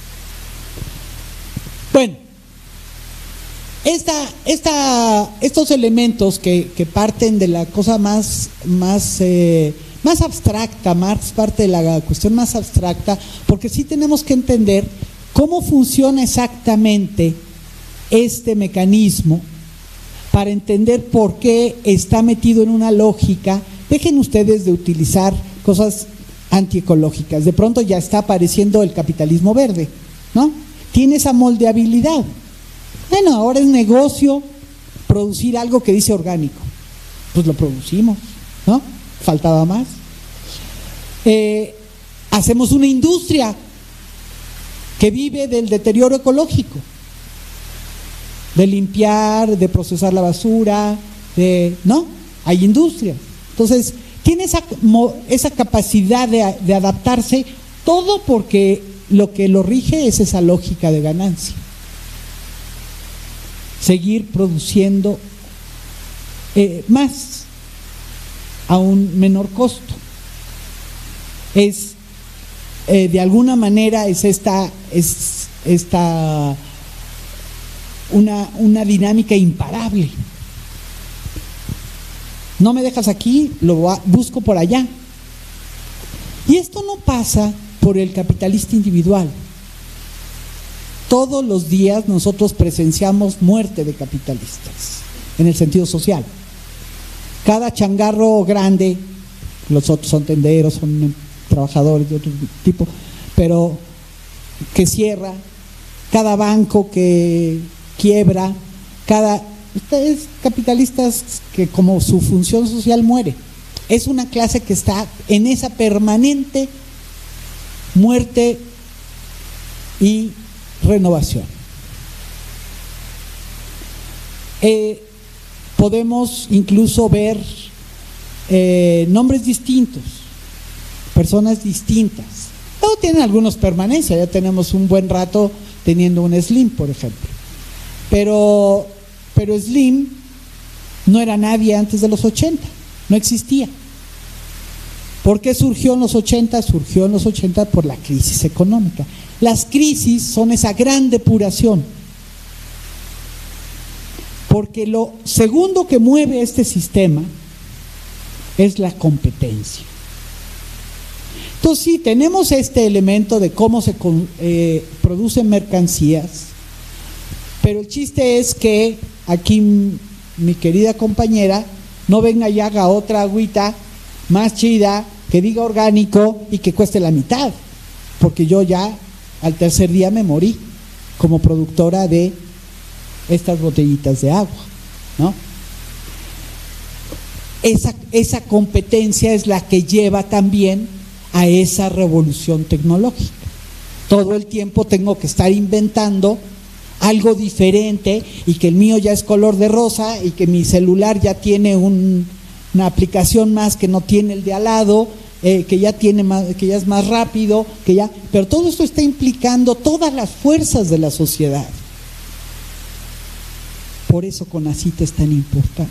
Bueno. Esta, esta, estos elementos que, que parten de la cosa más, más, eh, más abstracta, Marx parte de la cuestión más abstracta, porque sí tenemos que entender cómo funciona exactamente este mecanismo para entender por qué está metido en una lógica. Dejen ustedes de utilizar cosas antiecológicas, de pronto ya está apareciendo el capitalismo verde, ¿no? Tiene esa moldeabilidad. Bueno, ahora es negocio producir algo que dice orgánico. Pues lo producimos, ¿no? Faltaba más. Eh, hacemos una industria que vive del deterioro ecológico, de limpiar, de procesar la basura, de, ¿no? Hay industria. Entonces, tiene esa, esa capacidad de, de adaptarse, todo porque lo que lo rige es esa lógica de ganancia. Seguir produciendo eh, más a un menor costo. Es eh, de alguna manera es esta es esta una, una dinámica imparable. No me dejas aquí, lo busco por allá. Y esto no pasa por el capitalista individual. Todos los días nosotros presenciamos muerte de capitalistas, en el sentido social. Cada changarro grande, los otros son tenderos, son trabajadores de otro tipo, pero que cierra, cada banco que quiebra, cada ustedes capitalistas que como su función social muere. Es una clase que está en esa permanente muerte y renovación. Eh, podemos incluso ver eh, nombres distintos, personas distintas. Luego tienen algunos permanencia, ya tenemos un buen rato teniendo un Slim, por ejemplo. Pero, pero Slim no era nadie antes de los ochenta, no existía. ¿Por qué surgió en los ochenta? Surgió en los ochenta por la crisis económica. Las crisis son esa gran depuración. Porque lo segundo que mueve este sistema es la competencia. Entonces, sí, tenemos este elemento de cómo se eh, producen mercancías, pero el chiste es que aquí mi querida compañera no venga y haga otra agüita más chida, que diga orgánico y que cueste la mitad, porque yo ya al tercer día me morí como productora de estas botellitas de agua, ¿no? Esa, esa competencia es la que lleva también a esa revolución tecnológica. Todo el tiempo tengo que estar inventando algo diferente y que el mío ya es color de rosa y que mi celular ya tiene un, una aplicación más que no tiene el de al lado, eh, que ya tiene más, que ya es más rápido, que ya, pero todo esto está implicando todas las fuerzas de la sociedad. Por eso CONACYT es tan importante.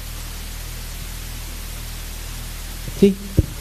Sí.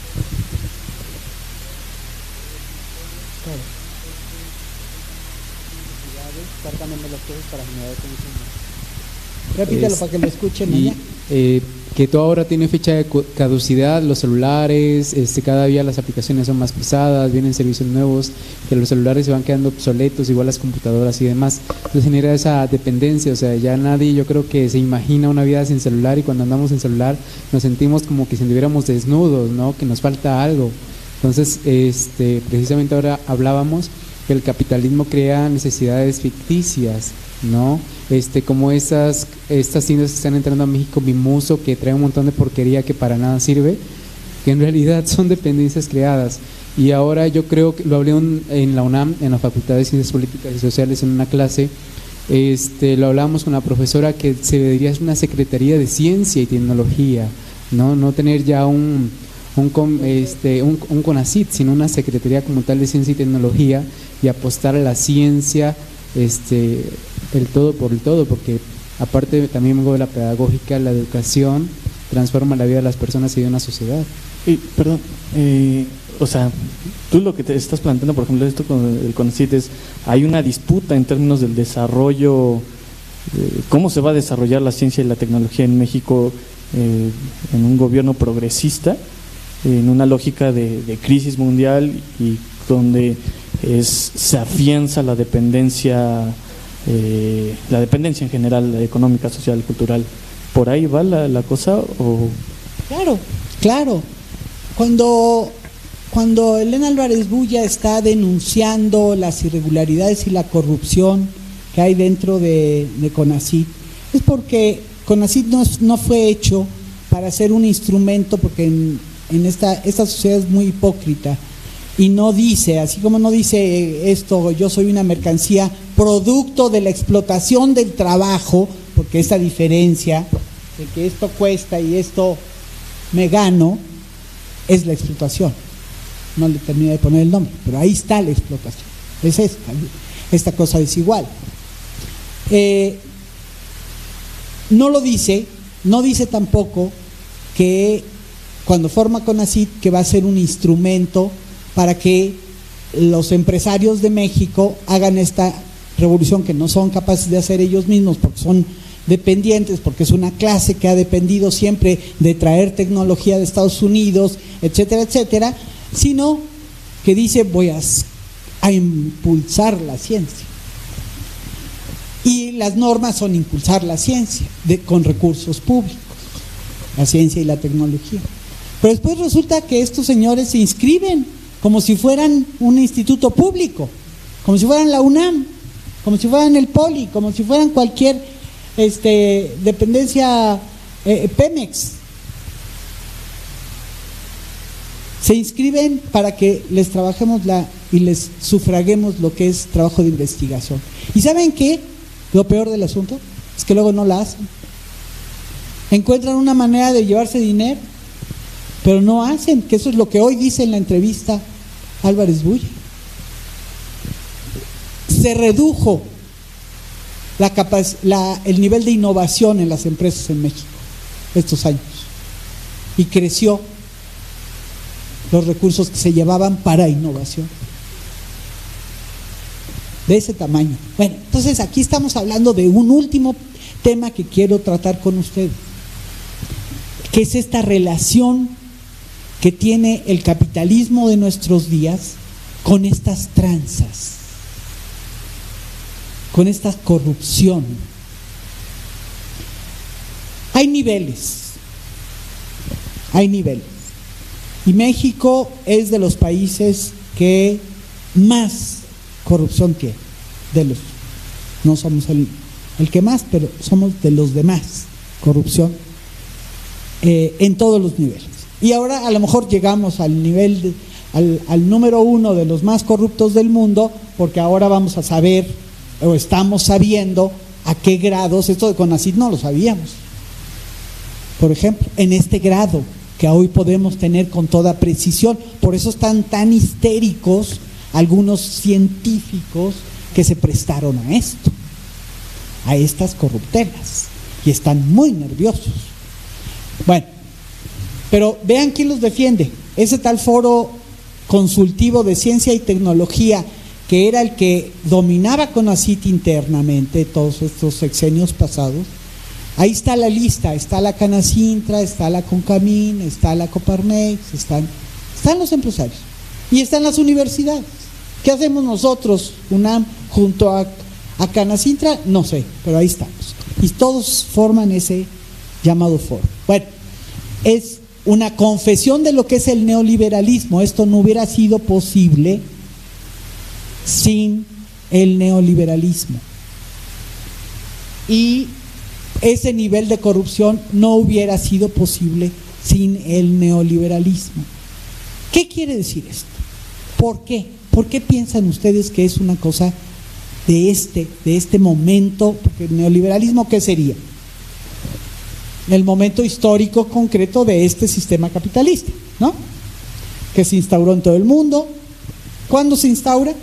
Repítelo es, para que lo escuchen y, allá. Eh, que todo ahora tiene fecha de caducidad, los celulares, este, cada día las aplicaciones son más pesadas, vienen servicios nuevos, que los celulares se van quedando obsoletos, igual las computadoras y demás. Entonces genera esa dependencia, o sea, ya nadie, yo creo que se imagina una vida sin celular, y cuando andamos sin celular nos sentimos como que si anduviéramos desnudos, ¿no? Que nos falta algo. Entonces, este, precisamente ahora hablábamos que el capitalismo crea necesidades ficticias, ¿no? Este, como esas, estas tiendas que están entrando a México, Mimuso, que trae un montón de porquería que para nada sirve, que en realidad son dependencias creadas. Y ahora yo creo que lo hablé un, en la UNAM, en la Facultad de Ciencias Políticas y Sociales, en una clase, este, lo hablábamos con la profesora, que se debería una Secretaría de Ciencia y Tecnología, no, no tener ya un un, este, un, un CONACYT, sino una Secretaría como tal de Ciencia y Tecnología, y apostar a la ciencia, este, el todo por el todo, porque aparte también vengo de la pedagógica, la educación transforma la vida de las personas y de una sociedad. Y, perdón, eh, o sea, tú lo que te estás planteando, por ejemplo, esto con el CONACYT es, hay una disputa en términos del desarrollo, eh, cómo se va a desarrollar la ciencia y la tecnología en México eh, en un gobierno progresista, en una lógica de, de crisis mundial, y donde es, se afianza la dependencia, eh, la dependencia en general, económica, social, cultural. ¿Por ahí va la, la cosa? O... Claro, claro. Cuando, cuando Elena Álvarez Bulla está denunciando las irregularidades y la corrupción que hay dentro de, de CONACYT, es porque CONACYT no, no fue hecho para ser un instrumento, porque en, en esta, esta sociedad es muy hipócrita y no dice, así como no dice esto, yo soy una mercancía producto de la explotación del trabajo, porque esta diferencia de que esto cuesta y esto me gano es la explotación. No le termino de poner el nombre, pero ahí está la explotación, es esta, esta cosa desigual. Eh, no lo dice, no dice tampoco que cuando forma CONACYT que va a ser un instrumento para que los empresarios de México hagan esta revolución que no son capaces de hacer ellos mismos, porque son dependientes, porque es una clase que ha dependido siempre de traer tecnología de Estados Unidos, etcétera, etcétera, sino que dice voy a, a impulsar la ciencia. Y las normas son impulsar la ciencia de, con recursos públicos, la ciencia y la tecnología. Pero después resulta que estos señores se inscriben como si fueran un instituto público, como si fueran la UNAM, como si fueran el Poli, como si fueran cualquier este, dependencia eh, Pemex. Se inscriben para que les trabajemos la y les sufraguemos lo que es trabajo de investigación. ¿Y saben qué? Lo peor del asunto es que luego no la hacen. Encuentran una manera de llevarse dinero, pero no hacen, que eso es lo que hoy dice en la entrevista Álvarez Bulla. Se redujo la capac- la, el nivel de innovación en las empresas en México estos años y creció los recursos que se llevaban para innovación de ese tamaño. Bueno, entonces aquí estamos hablando de un último tema que quiero tratar con ustedes, que es esta relación que tiene el capitalismo de nuestros días con estas tranzas, con esta corrupción. Hay niveles, hay niveles. Y México es de los países que más corrupción tiene, de los, no somos el, el que más, pero somos de los demás, corrupción eh, en todos los niveles. Y ahora a lo mejor llegamos al nivel, de, al, al número uno de los más corruptos del mundo, porque ahora vamos a saber, o estamos sabiendo, a qué grados, esto de CONACYT no lo sabíamos, por ejemplo, en este grado que hoy podemos tener con toda precisión. Por eso están tan histéricos algunos científicos que se prestaron a esto, a estas corruptelas, y están muy nerviosos. Bueno, pero vean quién los defiende. Ese tal foro consultivo de ciencia y tecnología, que era el que dominaba CONACYT internamente todos estos sexenios pasados, ahí está la lista, está la Canacintra, está la Concamín, está la Coparmex, están, están los empresarios y están las universidades. ¿Qué hacemos nosotros, UNAM, junto a, a Canacintra? No sé, pero ahí estamos. Y todos forman ese llamado foro. Bueno, es una confesión de lo que es el neoliberalismo. Esto no hubiera sido posible sin el neoliberalismo. Y ese nivel de corrupción no hubiera sido posible sin el neoliberalismo. ¿Qué quiere decir esto? ¿Por qué? ¿Por qué piensan ustedes que es una cosa de este, de este momento? Porque el neoliberalismo, ¿qué sería? El momento histórico concreto de este sistema capitalista, ¿no? Que se instauró en todo el mundo. ¿Cuándo se instaura?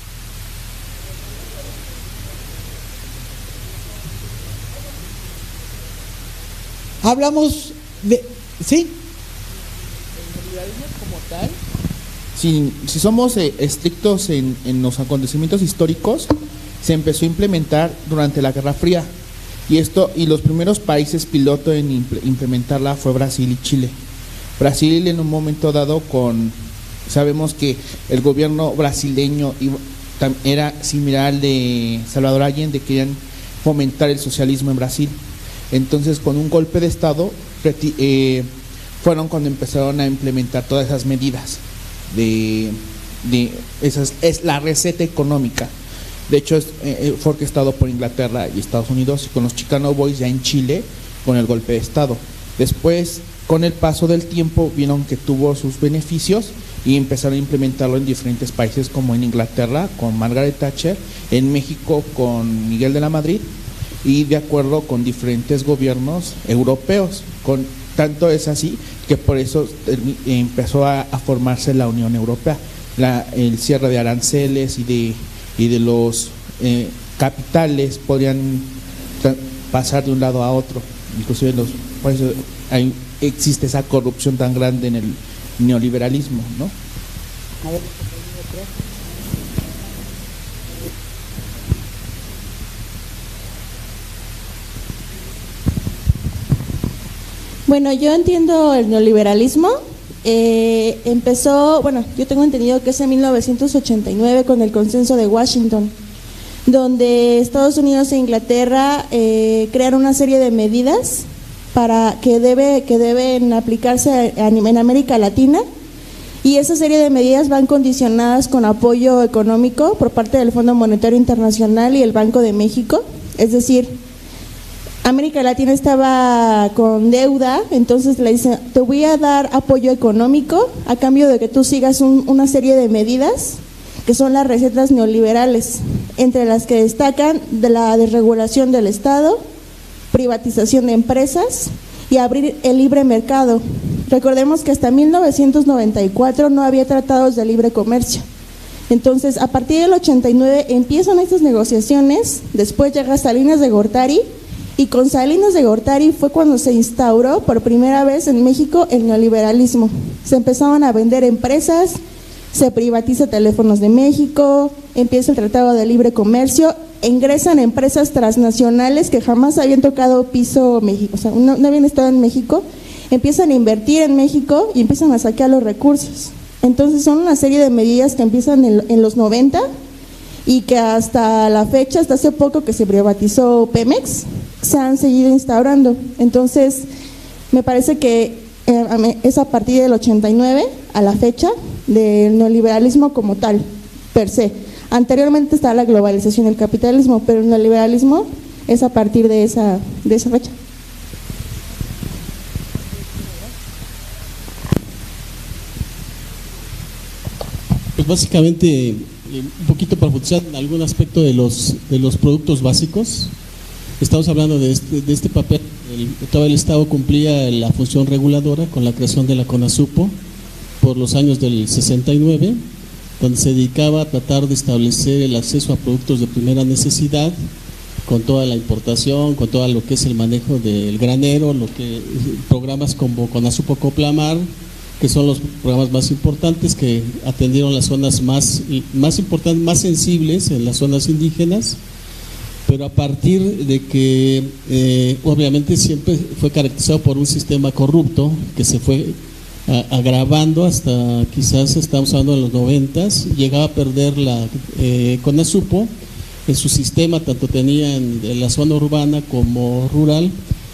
Hablamos de... ¿Sí? El neoliberalismo como tal, si, si somos eh, estrictos en, en los acontecimientos históricos, se empezó a implementar durante la Guerra Fría. Y esto y los primeros países piloto en imple, implementarla fue Brasil y Chile. Brasil en un momento dado con... Sabemos que el gobierno brasileño era similar al de Salvador Allende, querían fomentar el socialismo en Brasil. Entonces, con un golpe de Estado, eh, fueron cuando empezaron a implementar todas esas medidas de, de esas, es la receta económica. De hecho, es, eh, fue orquestado por Inglaterra y Estados Unidos, y con los Chicano Boys ya en Chile, con el golpe de Estado. Después, con el paso del tiempo, vieron que tuvo sus beneficios y empezaron a implementarlo en diferentes países, como en Inglaterra, con Margaret Thatcher, en México, con Miguel de la Madrid, y de acuerdo con diferentes gobiernos europeos. Con tanto es así que por eso empezó a, a formarse la Unión Europea, la, el cierre de aranceles y de, y de los eh, capitales podrían pasar de un lado a otro, inclusive los, por eso hay, existe esa corrupción tan grande en el neoliberalismo, ¿no? A ver. Bueno, yo entiendo el neoliberalismo. Eh, empezó, bueno, yo tengo entendido que es en mil novecientos ochenta y nueve con el Consenso de Washington, donde Estados Unidos e Inglaterra eh, crearon una serie de medidas para que debe que deben aplicarse en América Latina y esa serie de medidas van condicionadas con apoyo económico por parte del Fondo Monetario Internacional y el Banco de México. Es decir, América Latina estaba con deuda, entonces le dicen, te voy a dar apoyo económico a cambio de que tú sigas un, una serie de medidas que son las recetas neoliberales, entre las que destacan de la desregulación del Estado, privatización de empresas y abrir el libre mercado. Recordemos que hasta mil novecientos noventa y cuatro no había tratados de libre comercio. Entonces, a partir del ochenta y nueve empiezan estas negociaciones, después llega Salinas de Gortari, y con Salinas de Gortari fue cuando se instauró por primera vez en México el neoliberalismo. Se empezaban a vender empresas, se privatiza Teléfonos de México, empieza el Tratado de Libre Comercio, ingresan empresas transnacionales que jamás habían tocado piso México, o sea, no, no habían estado en México, empiezan a invertir en México y empiezan a saquear los recursos. Entonces son una serie de medidas que empiezan en, en los noventa y que hasta la fecha, hasta hace poco que se privatizó Pemex, se han seguido instaurando. Entonces me parece que eh, es a partir del ochenta y nueve a la fecha del neoliberalismo como tal, per se. Anteriormente estaba la globalización del capitalismo, pero el neoliberalismo es a partir de esa, de esa fecha. Pues básicamente, un poquito para profundizar en algún aspecto de los, de los productos básicos. Estamos hablando de este, de este papel. El, todo el Estado cumplía la función reguladora con la creación de la CONASUPO por los años del sesenta y nueve, donde se dedicaba a tratar de establecer el acceso a productos de primera necesidad, con toda la importación, con todo lo que es el manejo del granero, lo que programas como CONASUPO Coplamar, que son los programas más importantes que atendieron las zonas más, más importantes, más sensibles en las zonas indígenas. Pero a partir de que eh, obviamente siempre fue caracterizado por un sistema corrupto que se fue a, agravando hasta quizás estamos hablando de los noventas, llegaba a perder la eh, CONASUPO en su sistema, tanto tenía en, en la zona urbana como rural,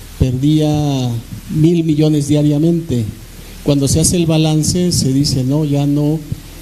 perdía mil millones diariamente. Cuando se hace el balance se dice no, ya no,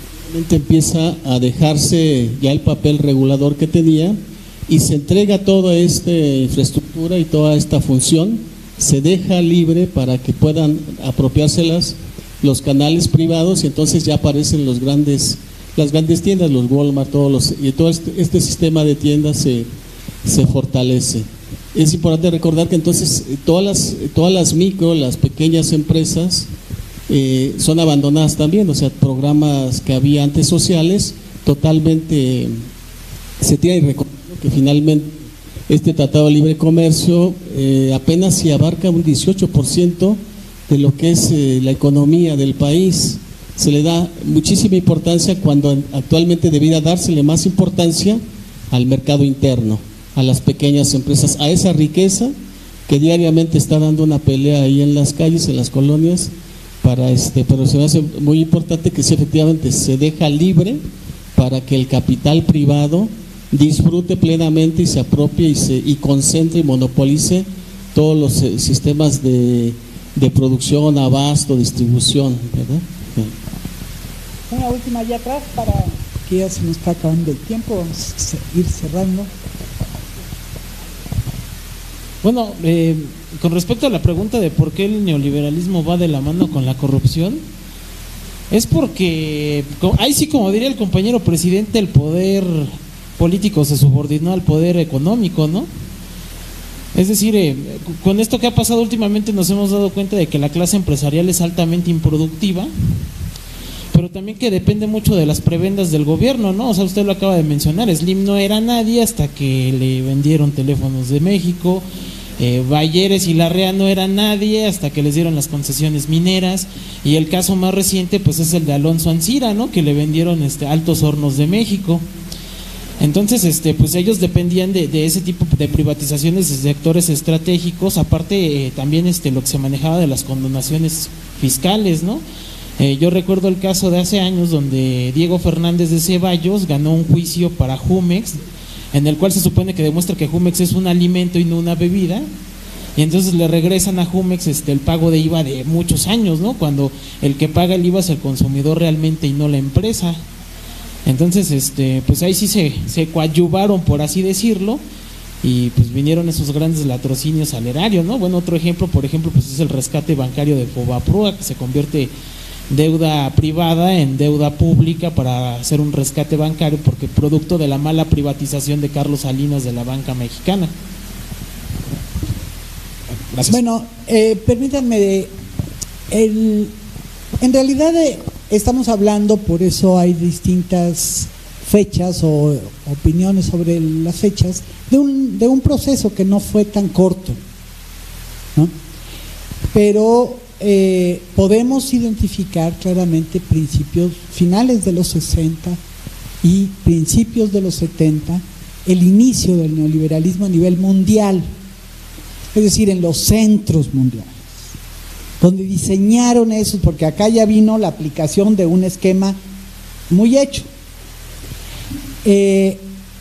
empieza a dejarse ya el papel regulador que tenía, y se entrega toda esta infraestructura y toda esta función, se deja libre para que puedan apropiárselas los canales privados, y entonces ya aparecen los grandes, las grandes tiendas, los Walmart, todos los, y todo este, este sistema de tiendas se, se fortalece. Es importante recordar que entonces todas las, todas las micro, las pequeñas empresas eh, son abandonadas también, o sea, programas que había antes sociales totalmente se tienen y recordar que finalmente este Tratado de Libre Comercio eh, apenas si abarca un dieciocho por ciento de lo que es eh, la economía del país. Se le da muchísima importancia cuando actualmente debiera dársele más importancia al mercado interno, a las pequeñas empresas, a esa riqueza que diariamente está dando una pelea ahí en las calles, en las colonias, para este, pero se me hace muy importante que sí, efectivamente se deja libre para que el capital privado disfrute plenamente y se apropie y se y concentre y monopolice todos los eh, sistemas de, de producción, abasto, distribución, ¿verdad? Sí. Una última allá atrás para que ya se nos está acabando el tiempo, vamos a ir cerrando. Bueno, eh, con respecto a la pregunta de por qué el neoliberalismo va de la mano con la corrupción, es porque ahí sí, como diría el compañero presidente, el poder político se subordinó al poder económico, ¿no? Es decir, eh, con esto que ha pasado últimamente nos hemos dado cuenta de que la clase empresarial es altamente improductiva, pero también que depende mucho de las prebendas del gobierno, ¿no? O sea, usted lo acaba de mencionar, Slim no era nadie hasta que le vendieron Teléfonos de México, eh, Bayeres y Larrea no eran nadie hasta que les dieron las concesiones mineras, y el caso más reciente pues es el de Alonso Ancira, ¿no? Que le vendieron este Altos Hornos de México. Entonces, este, pues ellos dependían de, de ese tipo de privatizaciones de sectores estratégicos, aparte eh, también este, lo que se manejaba de las condonaciones fiscales, ¿no? Eh, yo recuerdo el caso de hace años donde Diego Fernández de Ceballos ganó un juicio para Jumex, en el cual se supone que demuestra que Jumex es un alimento y no una bebida, y entonces le regresan a Jumex este el pago de I V A de muchos años, ¿no? Cuando el que paga el I V A es el consumidor realmente y no la empresa. Entonces, este, pues ahí sí se, se coadyuvaron, por así decirlo, y pues vinieron esos grandes latrocinios al erario, ¿no? Bueno, otro ejemplo, por ejemplo, pues es el rescate bancario de Fobaproa, que se convierte deuda privada en deuda pública para hacer un rescate bancario, porque producto de la mala privatización de Carlos Salinas de la banca mexicana. Gracias. Bueno, eh, permítanme, el, en realidad eh, estamos hablando, por eso hay distintas fechas o opiniones sobre las fechas, de un, de un proceso que no fue tan corto, ¿no? Pero eh, podemos identificar claramente principios finales de los sesenta y principios de los setenta, el inicio del neoliberalismo a nivel mundial, es decir, en los centros mundiales, donde diseñaron eso, porque acá ya vino la aplicación de un esquema muy hecho. Eh,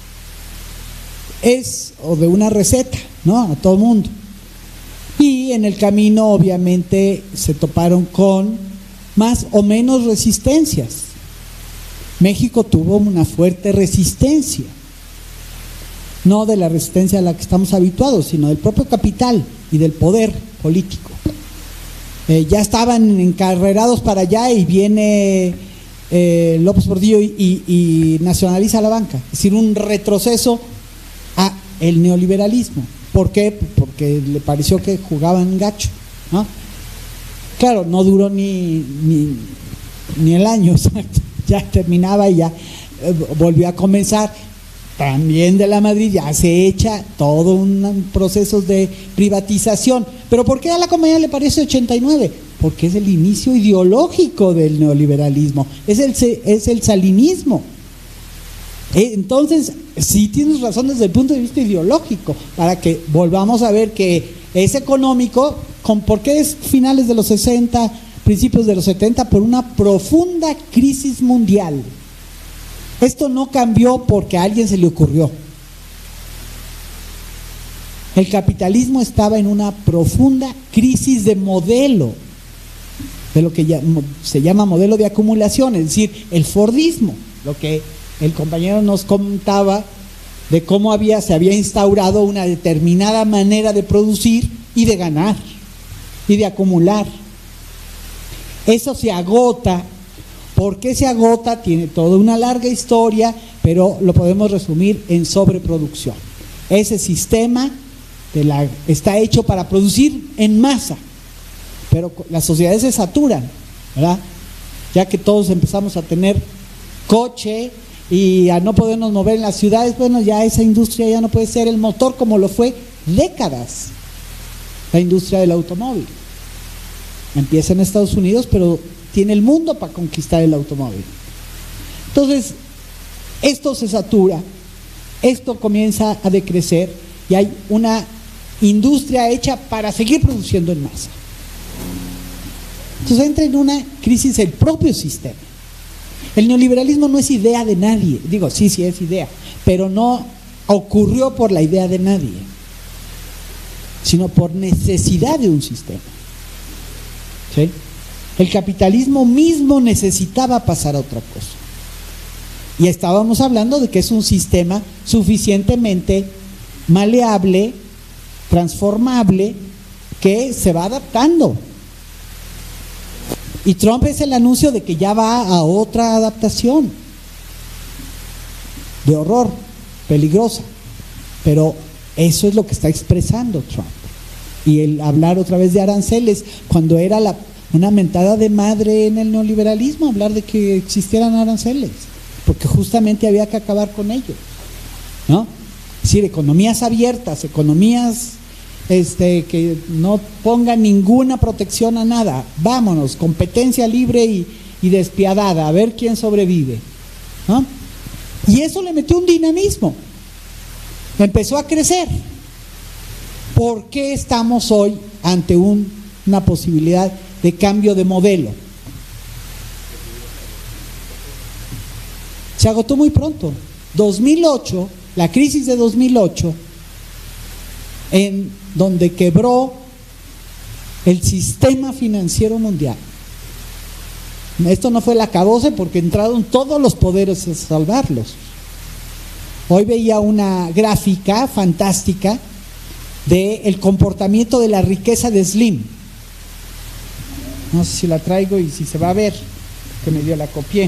es, o de una receta, ¿no? A todo mundo. Y en el camino, obviamente, se toparon con más o menos resistencias. México tuvo una fuerte resistencia, no de la resistencia a la que estamos habituados, sino del propio capital y del poder político. Eh, ya estaban encarrerados para allá y viene eh, López Portillo y, y, y nacionaliza la banca, es decir, un retroceso a el neoliberalismo. ¿Por qué? Porque le pareció que jugaban gacho, ¿no? Claro, no duró ni, ni, ni el año, exacto. Ya terminaba y ya eh, volvió a comenzar. También de la Madrid ya se echa todo un proceso de privatización. ¿Pero por qué a la compañía le parece ochenta y nueve? Porque es el inicio ideológico del neoliberalismo, es el, es el salinismo. Entonces, sí tienes razón desde el punto de vista ideológico, para que volvamos a ver que es económico. Con, ¿por qué es finales de los sesenta, principios de los setenta? Por una profunda crisis mundial. Esto no cambió porque a alguien se le ocurrió. El capitalismo estaba en una profunda crisis de modelo, de lo que ya, se llama modelo de acumulación, es decir, el Fordismo, lo que el compañero nos contaba de cómo había, se había instaurado una determinada manera de producir y de ganar y de acumular. Eso se agota. ¿Por qué se agota? Tiene toda una larga historia, pero lo podemos resumir en sobreproducción. Ese sistema de la, está hecho para producir en masa, pero las sociedades se saturan, ¿verdad? Ya que todos empezamos a tener coche y a no podernos mover en las ciudades, bueno, ya esa industria ya no puede ser el motor como lo fue décadas la industria del automóvil. Empieza en Estados Unidos, pero tiene el mundo para conquistar el automóvil. Entonces, esto se satura, esto comienza a decrecer y hay una industria hecha para seguir produciendo en masa. Entonces entra en una crisis el propio sistema. El neoliberalismo no es idea de nadie, digo, sí, sí es idea, pero no ocurrió por la idea de nadie, sino por necesidad de un sistema. ¿Sí? El capitalismo mismo necesitaba pasar a otra cosa. Y estábamos hablando de que es un sistema suficientemente maleable, transformable, que se va adaptando. Y Trump es el anuncio de que ya va a otra adaptación de horror, peligrosa. Pero eso es lo que está expresando Trump. Y el hablar otra vez de aranceles, cuando era la, una mentada de madre en el neoliberalismo, hablar de que existieran aranceles, porque justamente había que acabar con ellos, ¿no? Es decir, economías abiertas, economías este, que no pongan ninguna protección a nada, vámonos, competencia libre y, y despiadada, a ver quién sobrevive, ¿no? Y eso le metió un dinamismo, empezó a crecer. ¿Por qué estamos hoy ante un, una posibilidad de cambio de modelo? Se agotó muy pronto. dos mil ocho, la crisis de dos mil ocho en donde quebró el sistema financiero mundial. Esto no fue el acabose porque entraron todos los poderes a salvarlos. Hoy veía una gráfica fantástica del comportamiento de la riqueza de Slim. No sé si la traigo y si se va a ver, que medio la copié.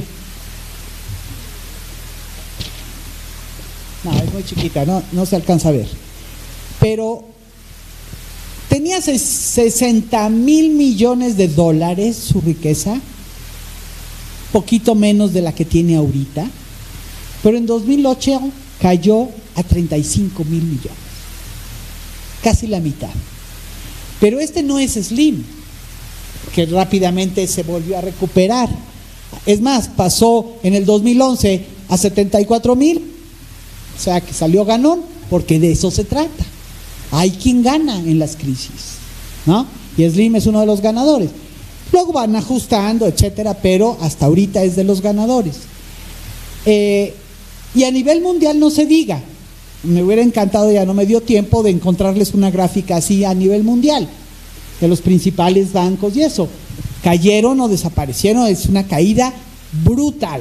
No, es muy chiquita, no, no se alcanza a ver. Pero tenía sesenta mil millones de dólares su riqueza, poquito menos de la que tiene ahorita, pero en dos mil ocho cayó a treinta y cinco mil millones, casi la mitad. Pero este no es Slim, que rápidamente se volvió a recuperar. Es más, pasó en el dos mil once a setenta y cuatro mil, o sea que salió ganón, porque de eso se trata. Hay quien gana en las crisis, ¿no? Y Slim es uno de los ganadores. Luego van ajustando, etcétera, pero hasta ahorita es de los ganadores. Eh, y a nivel mundial no se diga. Me hubiera encantado, ya no me dio tiempo de encontrarles una gráfica así a nivel mundial, de los principales bancos y eso. Cayeron o desaparecieron, es una caída brutal.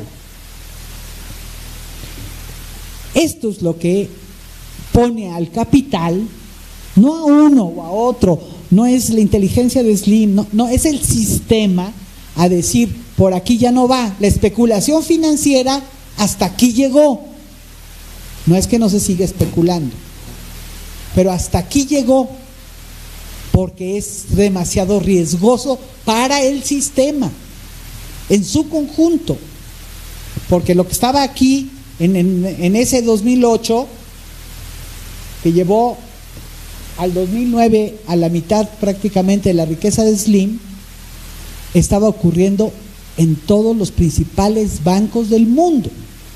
Esto es lo que pone al capital, no a uno o a otro, no es la inteligencia de Slim, no, no es el sistema a decir, por aquí ya no va, la especulación financiera hasta aquí llegó. No es que no se siga especulando, pero hasta aquí llegó, porque es demasiado riesgoso para el sistema en su conjunto, porque lo que estaba aquí en, en, en ese dos mil ocho, que llevó al dos mil nueve a la mitad prácticamente de la riqueza de Slim, estaba ocurriendo en todos los principales bancos del mundo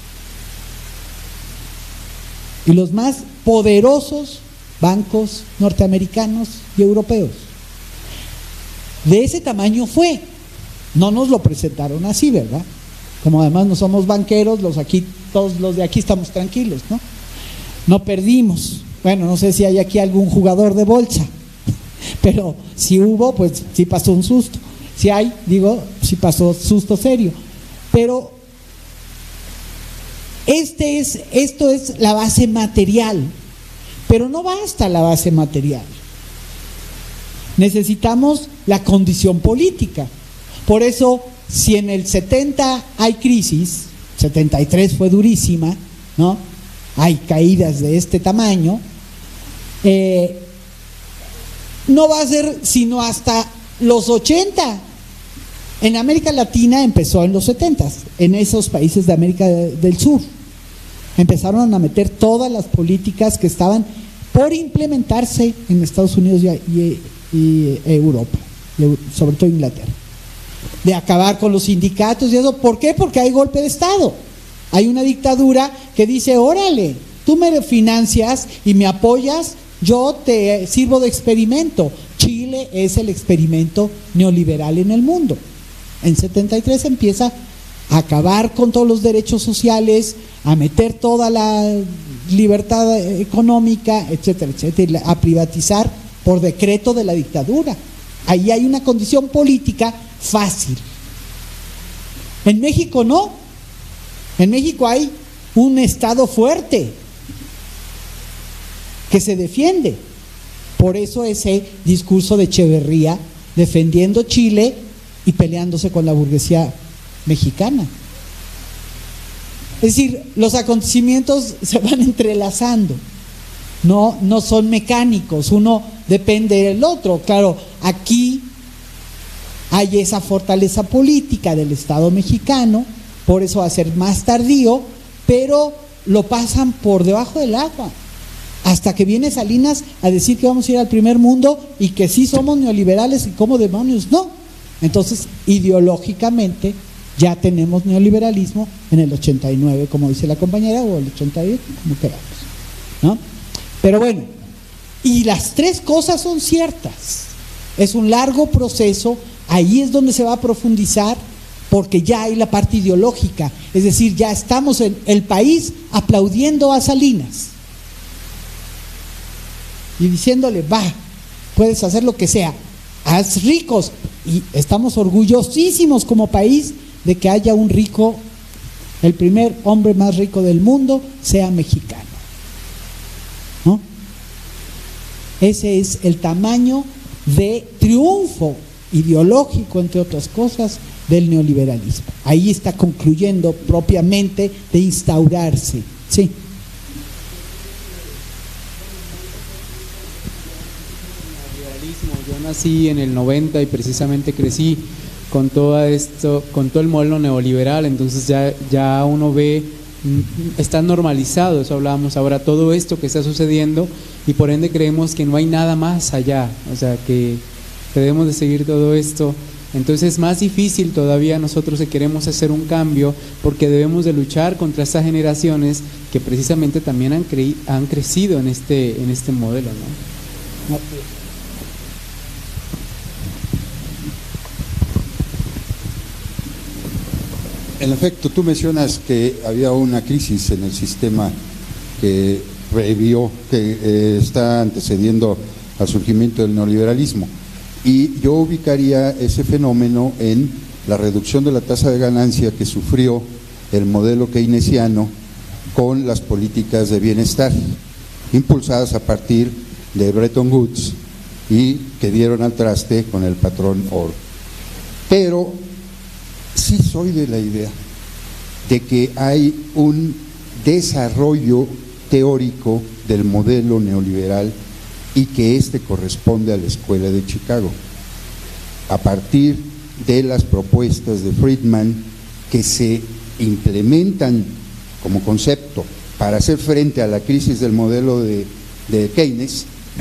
y los más poderosos bancos norteamericanos y europeos. De ese tamaño fue. No nos lo presentaron así, ¿verdad? Como además no somos banqueros, los aquí, todos los de aquí estamos tranquilos, ¿no? No perdimos. Bueno, no sé si hay aquí algún jugador de bolsa, pero si hubo, pues sí pasó un susto. Si hay, digo, sí pasó susto serio. Pero este es, esto es la base material. Pero no basta la base material. Necesitamos la condición política. Por eso, si en el setenta hay crisis, setenta y tres fue durísima, ¿no? Hay caídas de este tamaño, eh, no va a ser sino hasta los ochenta. En América Latina empezó en los setenta, en esos países de América del Sur. Empezaron a meter todas las políticas que estaban por implementarse en Estados Unidos y, y, y Europa, sobre todo Inglaterra. De acabar con los sindicatos y eso. ¿Por qué? Porque hay golpe de Estado. Hay una dictadura que dice, órale, tú me financias y me apoyas, yo te sirvo de experimento. Chile es el experimento neoliberal en el mundo. En setenta y tres empieza a acabar con todos los derechos sociales, a meter toda la libertad económica, etcétera, etcétera, a privatizar por decreto de la dictadura. Ahí hay una condición política fácil. En México no. En México hay un Estado fuerte que se defiende. Por eso ese discurso de Echeverría defendiendo Chile y peleándose con la burguesía mexicana. Es decir, los acontecimientos se van entrelazando, no, no son mecánicos, uno depende del otro. Claro, aquí hay esa fortaleza política del Estado mexicano, por eso va a ser más tardío, pero lo pasan por debajo del agua, hasta que viene Salinas a decir que vamos a ir al primer mundo y que sí somos neoliberales y como demonios no. Entonces, ideológicamente ya tenemos neoliberalismo en el ochenta y nueve, como dice la compañera, o el ochenta y ocho, como queramos, ¿no? Pero bueno, y las tres cosas son ciertas. Es un largo proceso, ahí es donde se va a profundizar, porque ya hay la parte ideológica, es decir, ya estamos en el país aplaudiendo a Salinas. y diciéndole, va, puedes hacer lo que sea, haz ricos. Y estamos orgullosísimos como país de que haya un rico, el primer hombre más rico del mundo sea mexicano, ¿no? Ese es el tamaño de triunfo ideológico, entre otras cosas, del neoliberalismo. Ahí está concluyendo propiamente de instaurarse. Sí. Yo nací en el noventa y precisamente crecí con todo esto, con todo el modelo neoliberal, entonces ya, ya uno ve, está normalizado, eso hablábamos ahora, todo esto que está sucediendo, y por ende creemos que no hay nada más allá, o sea que debemos de seguir todo esto. Entonces es más difícil todavía nosotros si queremos hacer un cambio, porque debemos de luchar contra estas generaciones que precisamente también han, cre han crecido en este, en este modelo, ¿no? En efecto, tú mencionas que había una crisis en el sistema que revivió, que eh, está antecediendo al surgimiento del neoliberalismo. Y yo ubicaría ese fenómeno en la reducción de la tasa de ganancia que sufrió el modelo keynesiano con las políticas de bienestar, impulsadas a partir de Bretton Woods y que dieron al traste con el patrón oro. Pero sí soy de la idea de que hay un desarrollo teórico del modelo neoliberal y que éste corresponde a la Escuela de Chicago, a partir de las propuestas de Friedman que se implementan como concepto para hacer frente a la crisis del modelo de, de Keynes,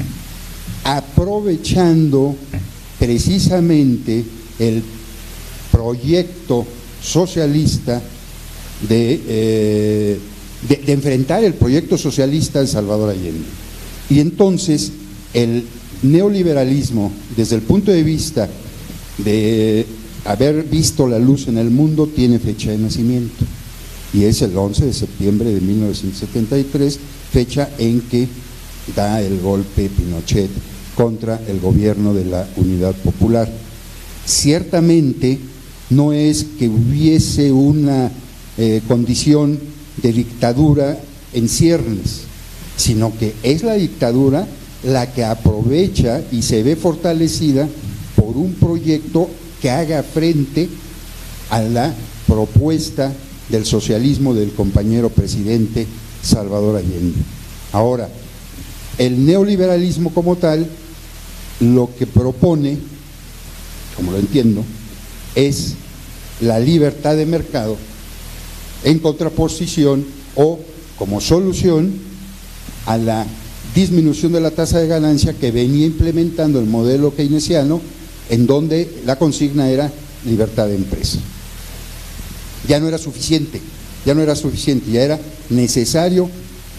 aprovechando precisamente el proyecto socialista de, eh, de, de enfrentar el proyecto socialista de Salvador Allende. Y entonces el neoliberalismo, desde el punto de vista de haber visto la luz en el mundo, tiene fecha de nacimiento, y es el once de septiembre de mil novecientos setenta y tres, fecha en que da el golpe Pinochet contra el gobierno de la Unidad Popular. Ciertamente no es que hubiese una eh, condición de dictadura en ciernes, sino que es la dictadura la que aprovecha y se ve fortalecida por un proyecto que haga frente a la propuesta del socialismo del compañero presidente Salvador Allende. Ahora, el neoliberalismo como tal, lo que propone, como lo entiendo, es la libertad de mercado en contraposición o como solución a la disminución de la tasa de ganancia que venía implementando el modelo keynesiano, en donde la consigna era libertad de empresa. Ya no era suficiente, ya no era suficiente, ya era necesario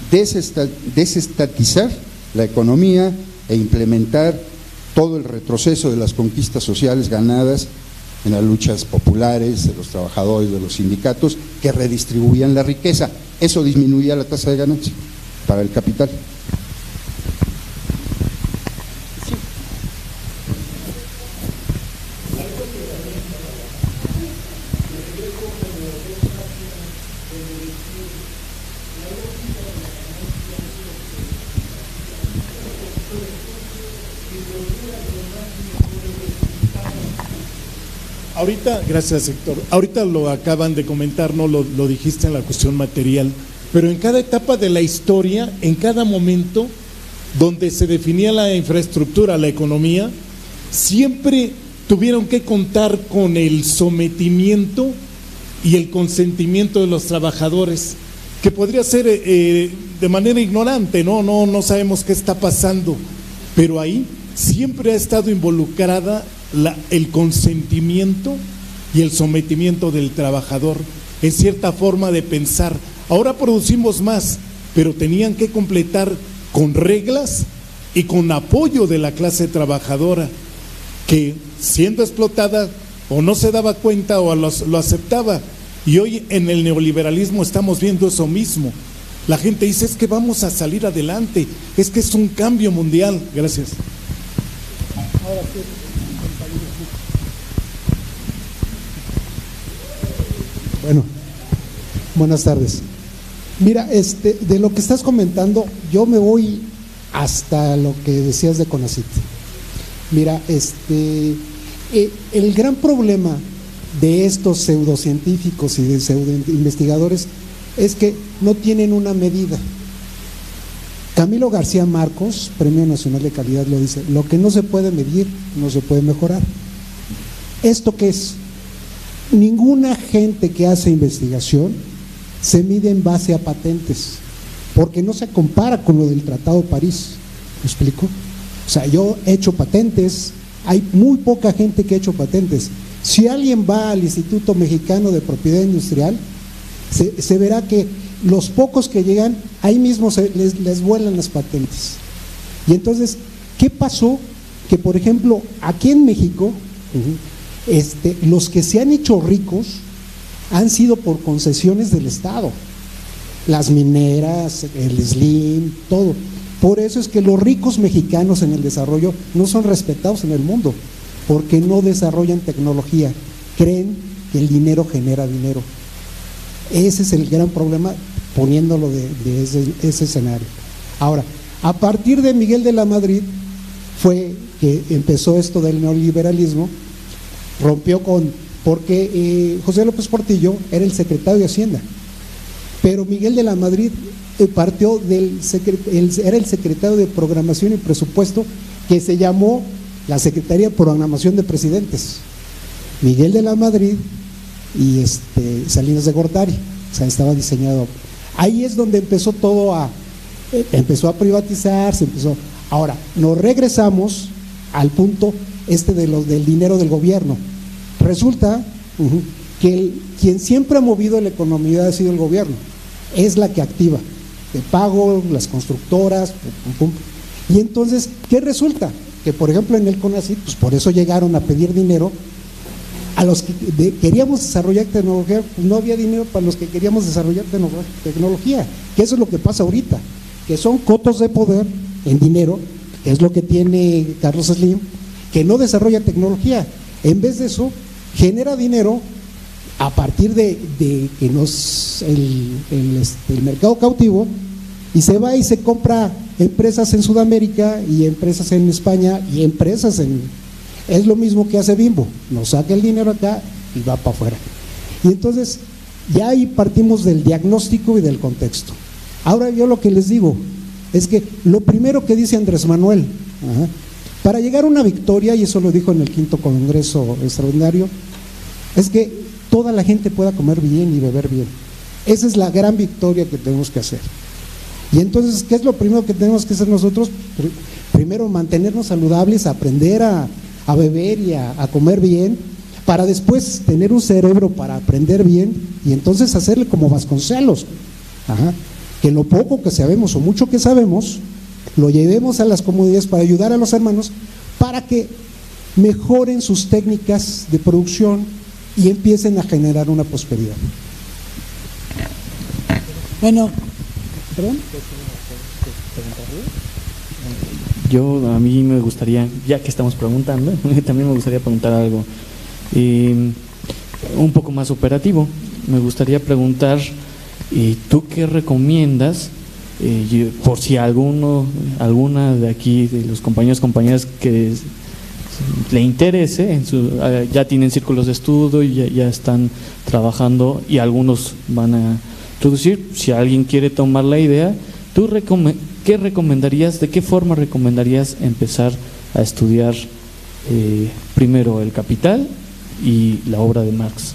desestatizar la economía e implementar todo el retroceso de las conquistas sociales ganadas en las luchas populares de los trabajadores, de los sindicatos, que redistribuían la riqueza. Eso disminuía la tasa de ganancia para el capital. Ahorita, gracias Héctor, ahorita lo acaban de comentar, no lo, lo dijiste en la cuestión material, pero en cada etapa de la historia, en cada momento donde se definía la infraestructura, la economía, siempre tuvieron que contar con el sometimiento y el consentimiento de los trabajadores, que podría ser eh, de manera ignorante, ¿no? No, no sabemos qué está pasando, pero ahí siempre ha estado involucrada La, el consentimiento y el sometimiento del trabajador en cierta forma de pensar. Ahora producimos más, pero tenían que completar con reglas y con apoyo de la clase trabajadora, que siendo explotada o no se daba cuenta o los, lo aceptaba. Y hoy en el neoliberalismo estamos viendo eso mismo. La gente dice, es que vamos a salir adelante, es que es un cambio mundial. Gracias. Bueno, buenas tardes. Mira, este, de lo que estás comentando, yo me voy hasta lo que decías de CONACYT. Mira, este, eh, el gran problema de estos pseudocientíficos y de pseudoinvestigadores es que no tienen una medida. Camilo García Marcos, Premio Nacional de Calidad, lo dice: lo que no se puede medir, no se puede mejorar. ¿Esto qué es? Ninguna gente que hace investigación se mide en base a patentes, porque no se compara con lo del Tratado de París. ¿Me explico? O sea, yo he hecho patentes, hay muy poca gente que ha hecho patentes. Si alguien va al Instituto Mexicano de Propiedad Industrial, se, se verá que los pocos que llegan, ahí mismo se, les, les vuelan las patentes. Y entonces, ¿qué pasó? Que, por ejemplo, aquí en México, uh-huh, este, los que se han hecho ricos han sido por concesiones del Estado. Las mineras, el Slim, todo. Por eso es que los ricos mexicanos en el desarrollo no son respetados en el mundo, porque no desarrollan tecnología, creen que el dinero genera dinero. Ese es el gran problema, poniéndolo de, de ese, ese escenario. Ahora, a partir de Miguel de la Madrid fue que empezó esto del neoliberalismo, rompió con, porque eh, José López Portillo era el secretario de Hacienda, pero Miguel de la Madrid eh, partió del, el, era el secretario de Programación y Presupuesto, que se llamó la Secretaría de Programación de Presidentes. Miguel de la Madrid y este, Salinas de Gortari, o sea, estaba diseñado. Ahí es donde empezó todo a, eh, empezó a privatizarse, empezó. Ahora, nos regresamos al punto este de los, del dinero del gobierno. Resulta uh-huh, que el, quien siempre ha movido la economía ha sido el gobierno, es la que activa, de pago, las constructoras, pum, pum, pum. Y entonces, ¿qué resulta? Que por ejemplo en el CONACYT, pues por eso llegaron a pedir dinero a los que de, queríamos desarrollar tecnología, pues no había dinero para los que queríamos desarrollar tecnología, que eso es lo que pasa ahorita, que son cotos de poder en dinero, que es lo que tiene Carlos Slim, que no desarrolla tecnología. En vez de eso, genera dinero a partir de, de que nos el, el, este, el mercado cautivo, y se va y se compra empresas en Sudamérica y empresas en España y empresas en... Es lo mismo que hace Bimbo, nos saca el dinero acá y va para afuera. Y entonces ya ahí partimos del diagnóstico y del contexto. Ahora yo lo que les digo es que lo primero que dice Andrés Manuel, ajá, para llegar a una victoria, y eso lo dijo en el quinto Congreso Extraordinario, es que toda la gente pueda comer bien y beber bien. Esa es la gran victoria que tenemos que hacer. Y entonces, ¿qué es lo primero que tenemos que hacer nosotros? Primero, mantenernos saludables, aprender a, a beber y a, a comer bien, para después tener un cerebro para aprender bien, y entonces hacerle como Vasconcelos, ajá, que lo poco que sabemos o mucho que sabemos, lo llevemos a las comunidades para ayudar a los hermanos, para que mejoren sus técnicas de producción y empiecen a generar una prosperidad. Bueno, ¿perdón? Yo, a mí me gustaría, ya que estamos preguntando, también me gustaría preguntar algo eh, un poco más operativo. Me gustaría preguntar, eh, ¿tú qué recomiendas? Eh, yo, por si alguno, alguna de aquí, de los compañeros, compañeras que le interese, en su, ya tienen círculos de estudio y ya, ya están trabajando, y algunos van a introducir, si alguien quiere tomar la idea, ¿tú recome qué recomendarías, de qué forma recomendarías empezar a estudiar eh, primero el Capital y la obra de Marx?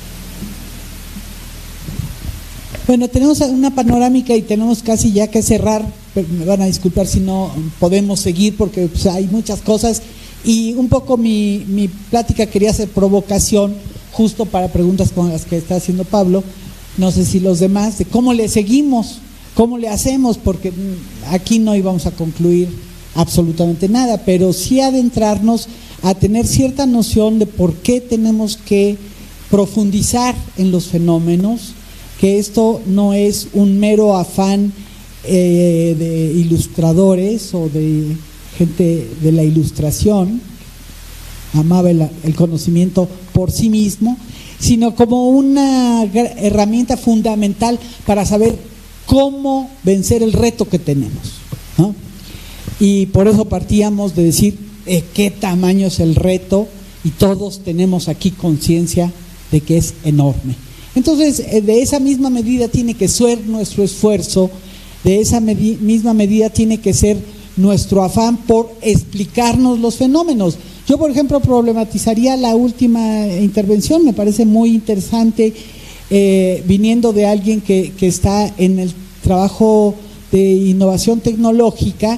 Bueno, tenemos una panorámica y tenemos casi ya que cerrar, pero me van a disculpar si no podemos seguir porque pues, hay muchas cosas, y un poco mi, mi plática quería hacer provocación justo para preguntas como las que está haciendo Pablo, no sé si los demás, de cómo le seguimos, cómo le hacemos, porque aquí no íbamos a concluir absolutamente nada, pero sí adentrarnos a tener cierta noción de por qué tenemos que profundizar en los fenómenos, que esto no es un mero afán eh, de ilustradores o de gente de la ilustración, amaba el, el conocimiento por sí mismo, sino como una herramienta fundamental para saber cómo vencer el reto que tenemos, ¿no? Y por eso partíamos de decir eh, qué tamaño es el reto, y todos tenemos aquí conciencia de que es enorme. Entonces, eh, de esa misma medida tiene que ser nuestro esfuerzo, de esa medi- misma medida tiene que ser nuestro afán por explicarnos los fenómenos. Yo, por ejemplo, problematizaría la última intervención, me parece muy interesante, eh, viniendo de alguien que, que está en el trabajo de innovación tecnológica,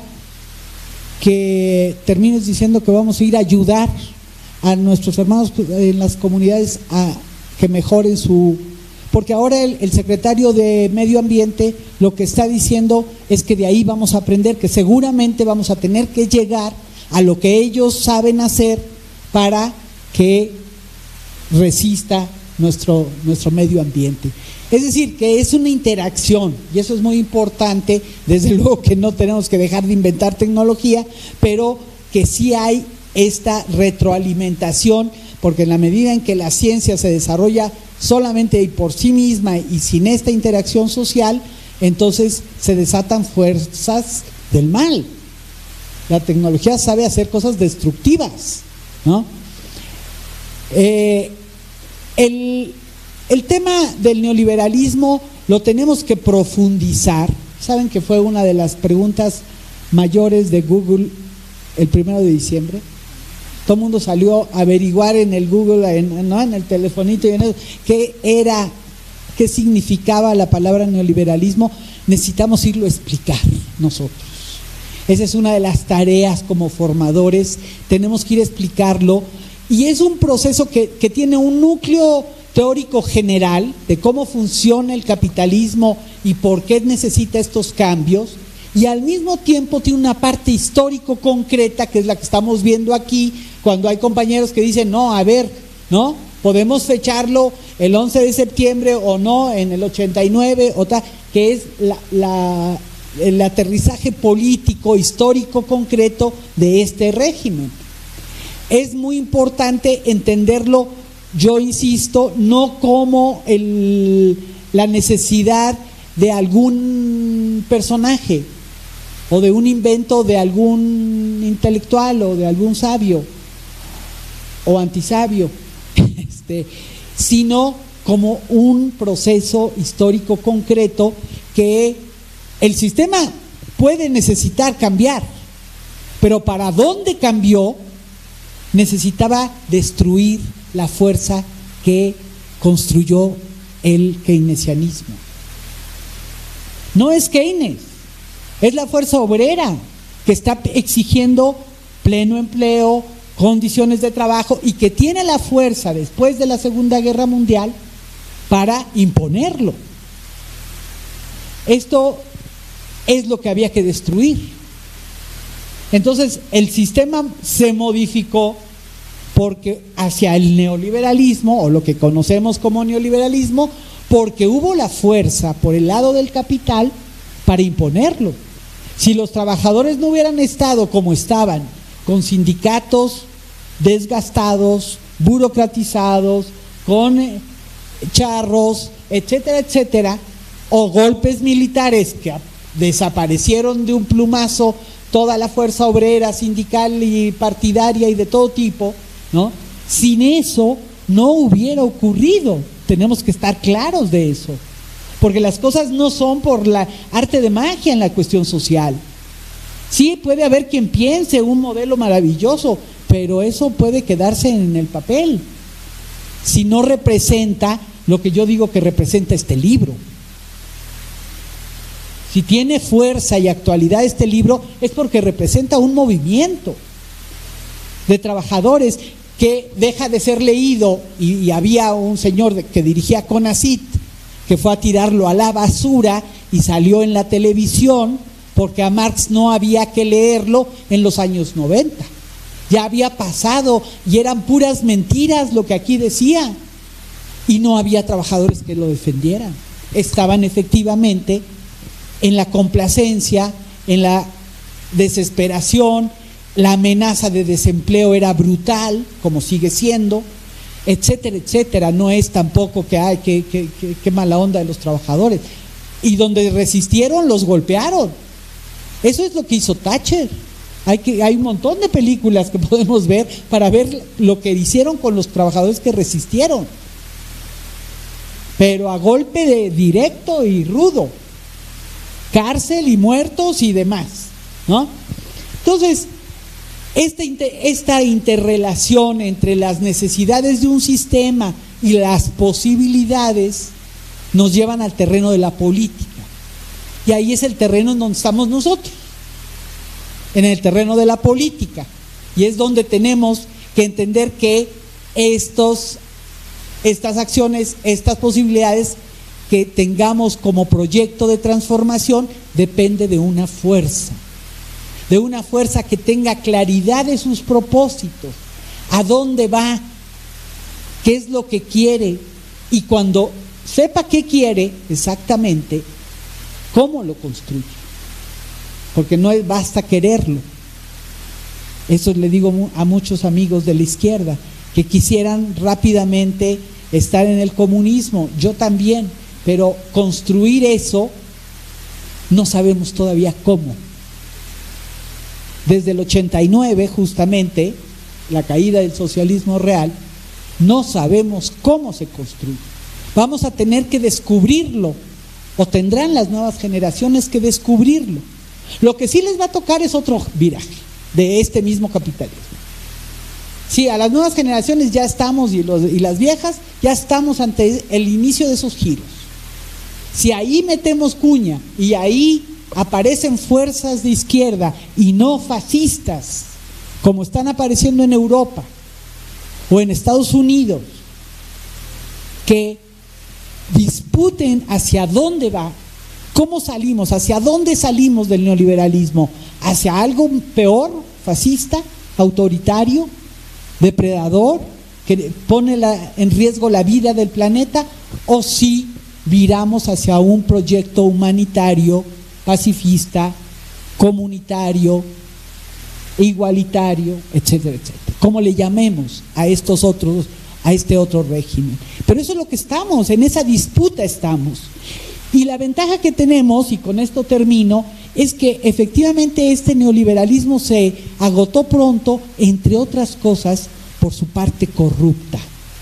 que termines diciendo que vamos a ir a ayudar a nuestros hermanos en las comunidades a que mejoren su... Porque ahora el, el secretario de Medio Ambiente lo que está diciendo es que de ahí vamos a aprender, que seguramente vamos a tener que llegar a lo que ellos saben hacer para que resista nuestro, nuestro medio ambiente. Es decir, que es una interacción, y eso es muy importante. Desde luego que no tenemos que dejar de inventar tecnología, pero que sí hay esta retroalimentación, porque en la medida en que la ciencia se desarrolla solamente y por sí misma y sin esta interacción social, entonces se desatan fuerzas del mal. La tecnología sabe hacer cosas destructivas, ¿no? Eh, el, el tema del neoliberalismo lo tenemos que profundizar. Saben que fue una de las preguntas mayores de Google el primero de diciembre. Todo el mundo salió a averiguar en el Google, en, ¿no? en el telefonito, y en eso, qué era, qué significaba la palabra neoliberalismo. Necesitamos irlo a explicar nosotros. Esa es una de las tareas como formadores, tenemos que ir a explicarlo, y es un proceso que, que tiene un núcleo teórico general de cómo funciona el capitalismo y por qué necesita estos cambios, y al mismo tiempo tiene una parte histórico concreta, que es la que estamos viendo aquí, cuando hay compañeros que dicen, no, a ver, ¿no? Podemos fecharlo el once de septiembre o no, en el ochenta y nueve, o tal, que es la, la, el aterrizaje político, histórico concreto de este régimen. Es muy importante entenderlo, yo insisto, no como el, la necesidad de algún personaje o de un invento de algún intelectual o de algún sabio o antisabio, este, sino como un proceso histórico concreto que el sistema puede necesitar cambiar, pero para dónde cambió necesitaba destruir la fuerza que construyó el keynesianismo. No es Keynes, es la fuerza obrera que está exigiendo pleno empleo, condiciones de trabajo, y que tiene la fuerza después de la Segunda Guerra Mundial para imponerlo. Esto es lo que había que destruir. Entonces el sistema se modificó porque hacia el neoliberalismo, o lo que conocemos como neoliberalismo, porque hubo la fuerza por el lado del capital para imponerlo. Si los trabajadores no hubieran estado como estaban, con sindicatos desgastados, burocratizados, con charros, etcétera, etcétera, o golpes militares que desaparecieron de un plumazo toda la fuerza obrera, sindical y partidaria y de todo tipo, ¿no? Sin eso no hubiera ocurrido. Tenemos que estar claros de eso, porque las cosas no son por la arte de magia en la cuestión social. Sí, puede haber quien piense un modelo maravilloso, pero eso puede quedarse en el papel si no representa lo que yo digo que representa este libro. Si tiene fuerza y actualidad este libro, es porque representa un movimiento de trabajadores que deja de ser leído, y, y había un señor de, que dirigía CONACYT, que fue a tirarlo a la basura y salió en la televisión, porque a Marx no había que leerlo en los años noventa. Ya había pasado y eran puras mentiras lo que aquí decía, y no había trabajadores que lo defendieran. estaban efectivamente en la complacencia, en la desesperación, la amenaza de desempleo era brutal, como sigue siendo, etcétera, etcétera. No es tampoco que hay que, que, que, que mala onda de los trabajadores. Y donde resistieron, los golpearon. Eso es lo que hizo Thatcher. Hay, que, hay un montón de películas que podemos ver para ver lo que hicieron con los trabajadores que resistieron. Pero a golpe de directo y rudo. Cárcel y muertos y demás, ¿no? Entonces, esta, esta interrelación entre las necesidades de un sistema y las posibilidades nos llevan al terreno de la política. Y ahí es el terreno en donde estamos nosotros, en el terreno de la política. Y es donde tenemos que entender que estos, estas acciones, estas posibilidades que tengamos como proyecto de transformación depende de una fuerza, de una fuerza que tenga claridad de sus propósitos, a dónde va, qué es lo que quiere, y cuando sepa qué quiere exactamente, cómo lo construye, porque no es, basta quererlo. Eso le digo a muchos amigos de la izquierda que quisieran rápidamente estar en el comunismo, yo también, pero construir eso no sabemos todavía cómo. Desde el ochenta y nueve, justamente, la caída del socialismo real, no sabemos cómo se construye. Vamos a tener que descubrirlo, o tendrán las nuevas generaciones que descubrirlo. Lo que sí les va a tocar es otro viraje de este mismo capitalismo. Sí, a las nuevas generaciones ya estamos, y, los, y las viejas, ya estamos ante el inicio de esos giros. Si ahí metemos cuña y ahí aparecen fuerzas de izquierda y no fascistas, como están apareciendo en Europa o en Estados Unidos, que disputen hacia dónde va, cómo salimos, hacia dónde salimos del neoliberalismo, hacia algo peor, fascista, autoritario, depredador, que pone la, en riesgo la vida del planeta, o si viramos hacia un proyecto humanitario, pacifista, comunitario, igualitario, etcétera, etcétera. ¿Cómo le llamemos a estos otros, a este otro régimen? Pero eso es lo que estamos, en esa disputa estamos. Y la ventaja que tenemos, y con esto termino, es que efectivamente este neoliberalismo se agotó pronto, entre otras cosas, por su parte corrupta.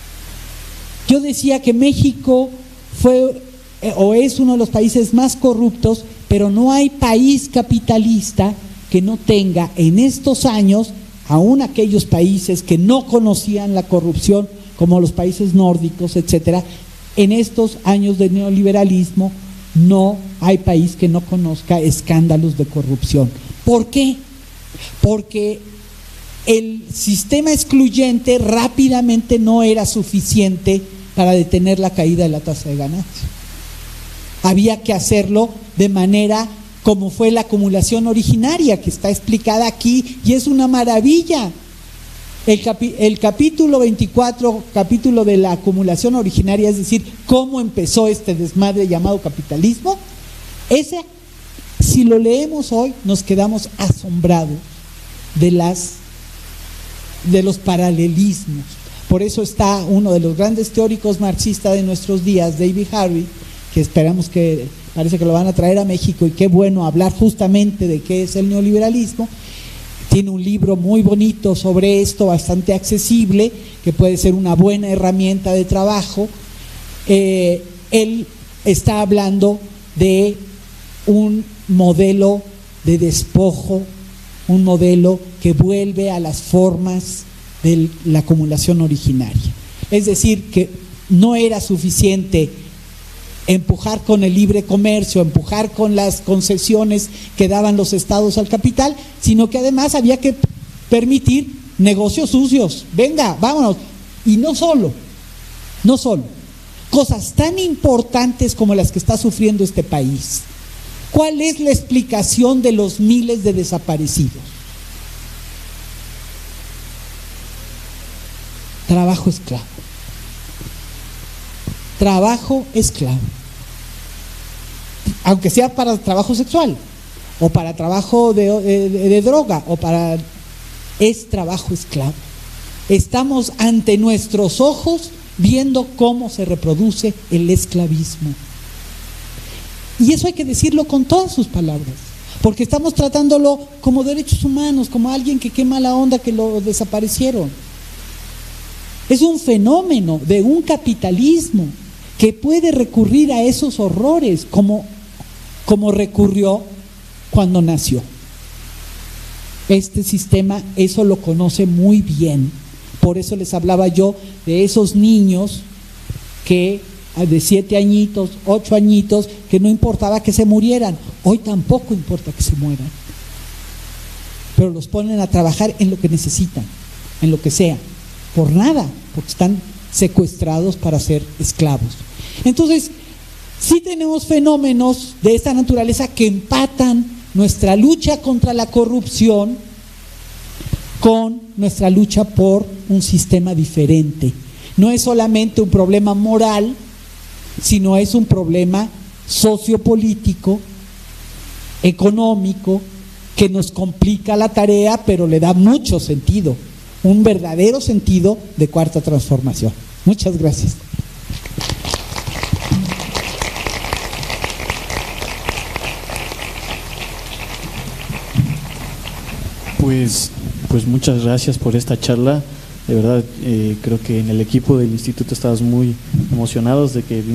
Yo decía que México fue o es uno de los países más corruptos, pero no hay país capitalista que no tenga en estos años, aún aquellos países que no conocían la corrupción, como los países nórdicos, etcétera, en estos años de neoliberalismo no hay país que no conozca escándalos de corrupción. ¿Por qué? Porque el sistema excluyente rápidamente no era suficiente para detener la caída de la tasa de ganancia. Había que hacerlo de manera como fue la acumulación originaria, que está explicada aquí, y es una maravilla. El, capi, el capítulo veinticuatro, capítulo de la acumulación originaria, es decir, cómo empezó este desmadre llamado capitalismo, ese, si lo leemos hoy, nos quedamos asombrados de las de los paralelismos. Por eso está uno de los grandes teóricos marxistas de nuestros días, David Harvey, que esperamos que, parece que lo van a traer a México, y qué bueno hablar justamente de qué es el neoliberalismo. Tiene un libro muy bonito sobre esto, bastante accesible, que puede ser una buena herramienta de trabajo. Eh, él está hablando de un modelo de despojo, un modelo que vuelve a las formas de la acumulación originaria. Es decir, que no era suficiente empujar con el libre comercio, empujar con las concesiones que daban los estados al capital, sino que además había que permitir negocios sucios. Venga, vámonos. Y no solo, no solo, cosas tan importantes como las que está sufriendo este país. ¿Cuál es la explicación de los miles de desaparecidos? Trabajo esclavo. Trabajo esclavo. aunque sea para trabajo sexual, o para trabajo de, de, de droga, o para... es trabajo esclavo. Estamos ante nuestros ojos viendo cómo se reproduce el esclavismo. Y eso hay que decirlo con todas sus palabras, porque estamos tratándolo como derechos humanos, como alguien que qué mala onda que lo desaparecieron. Es un fenómeno de un capitalismo que puede recurrir a esos horrores como, como recurrió cuando nació. Este sistema eso lo conoce muy bien. Por eso les hablaba yo de esos niños que de siete añitos, ocho añitos, que no importaba que se murieran. Hoy tampoco importa que se mueran. Pero los ponen a trabajar en lo que necesitan, en lo que sea, por nada, porque están secuestrados para ser esclavos. Entonces, sí tenemos fenómenos de esta naturaleza que empatan nuestra lucha contra la corrupción con nuestra lucha por un sistema diferente. No es solamente un problema moral, sino es un problema sociopolítico, económico, que nos complica la tarea, pero le da mucho sentido, un verdadero sentido de cuarta transformación. Muchas gracias. Pues, pues muchas gracias por esta charla. De verdad, eh, creo que en el equipo del instituto estamos muy emocionados de que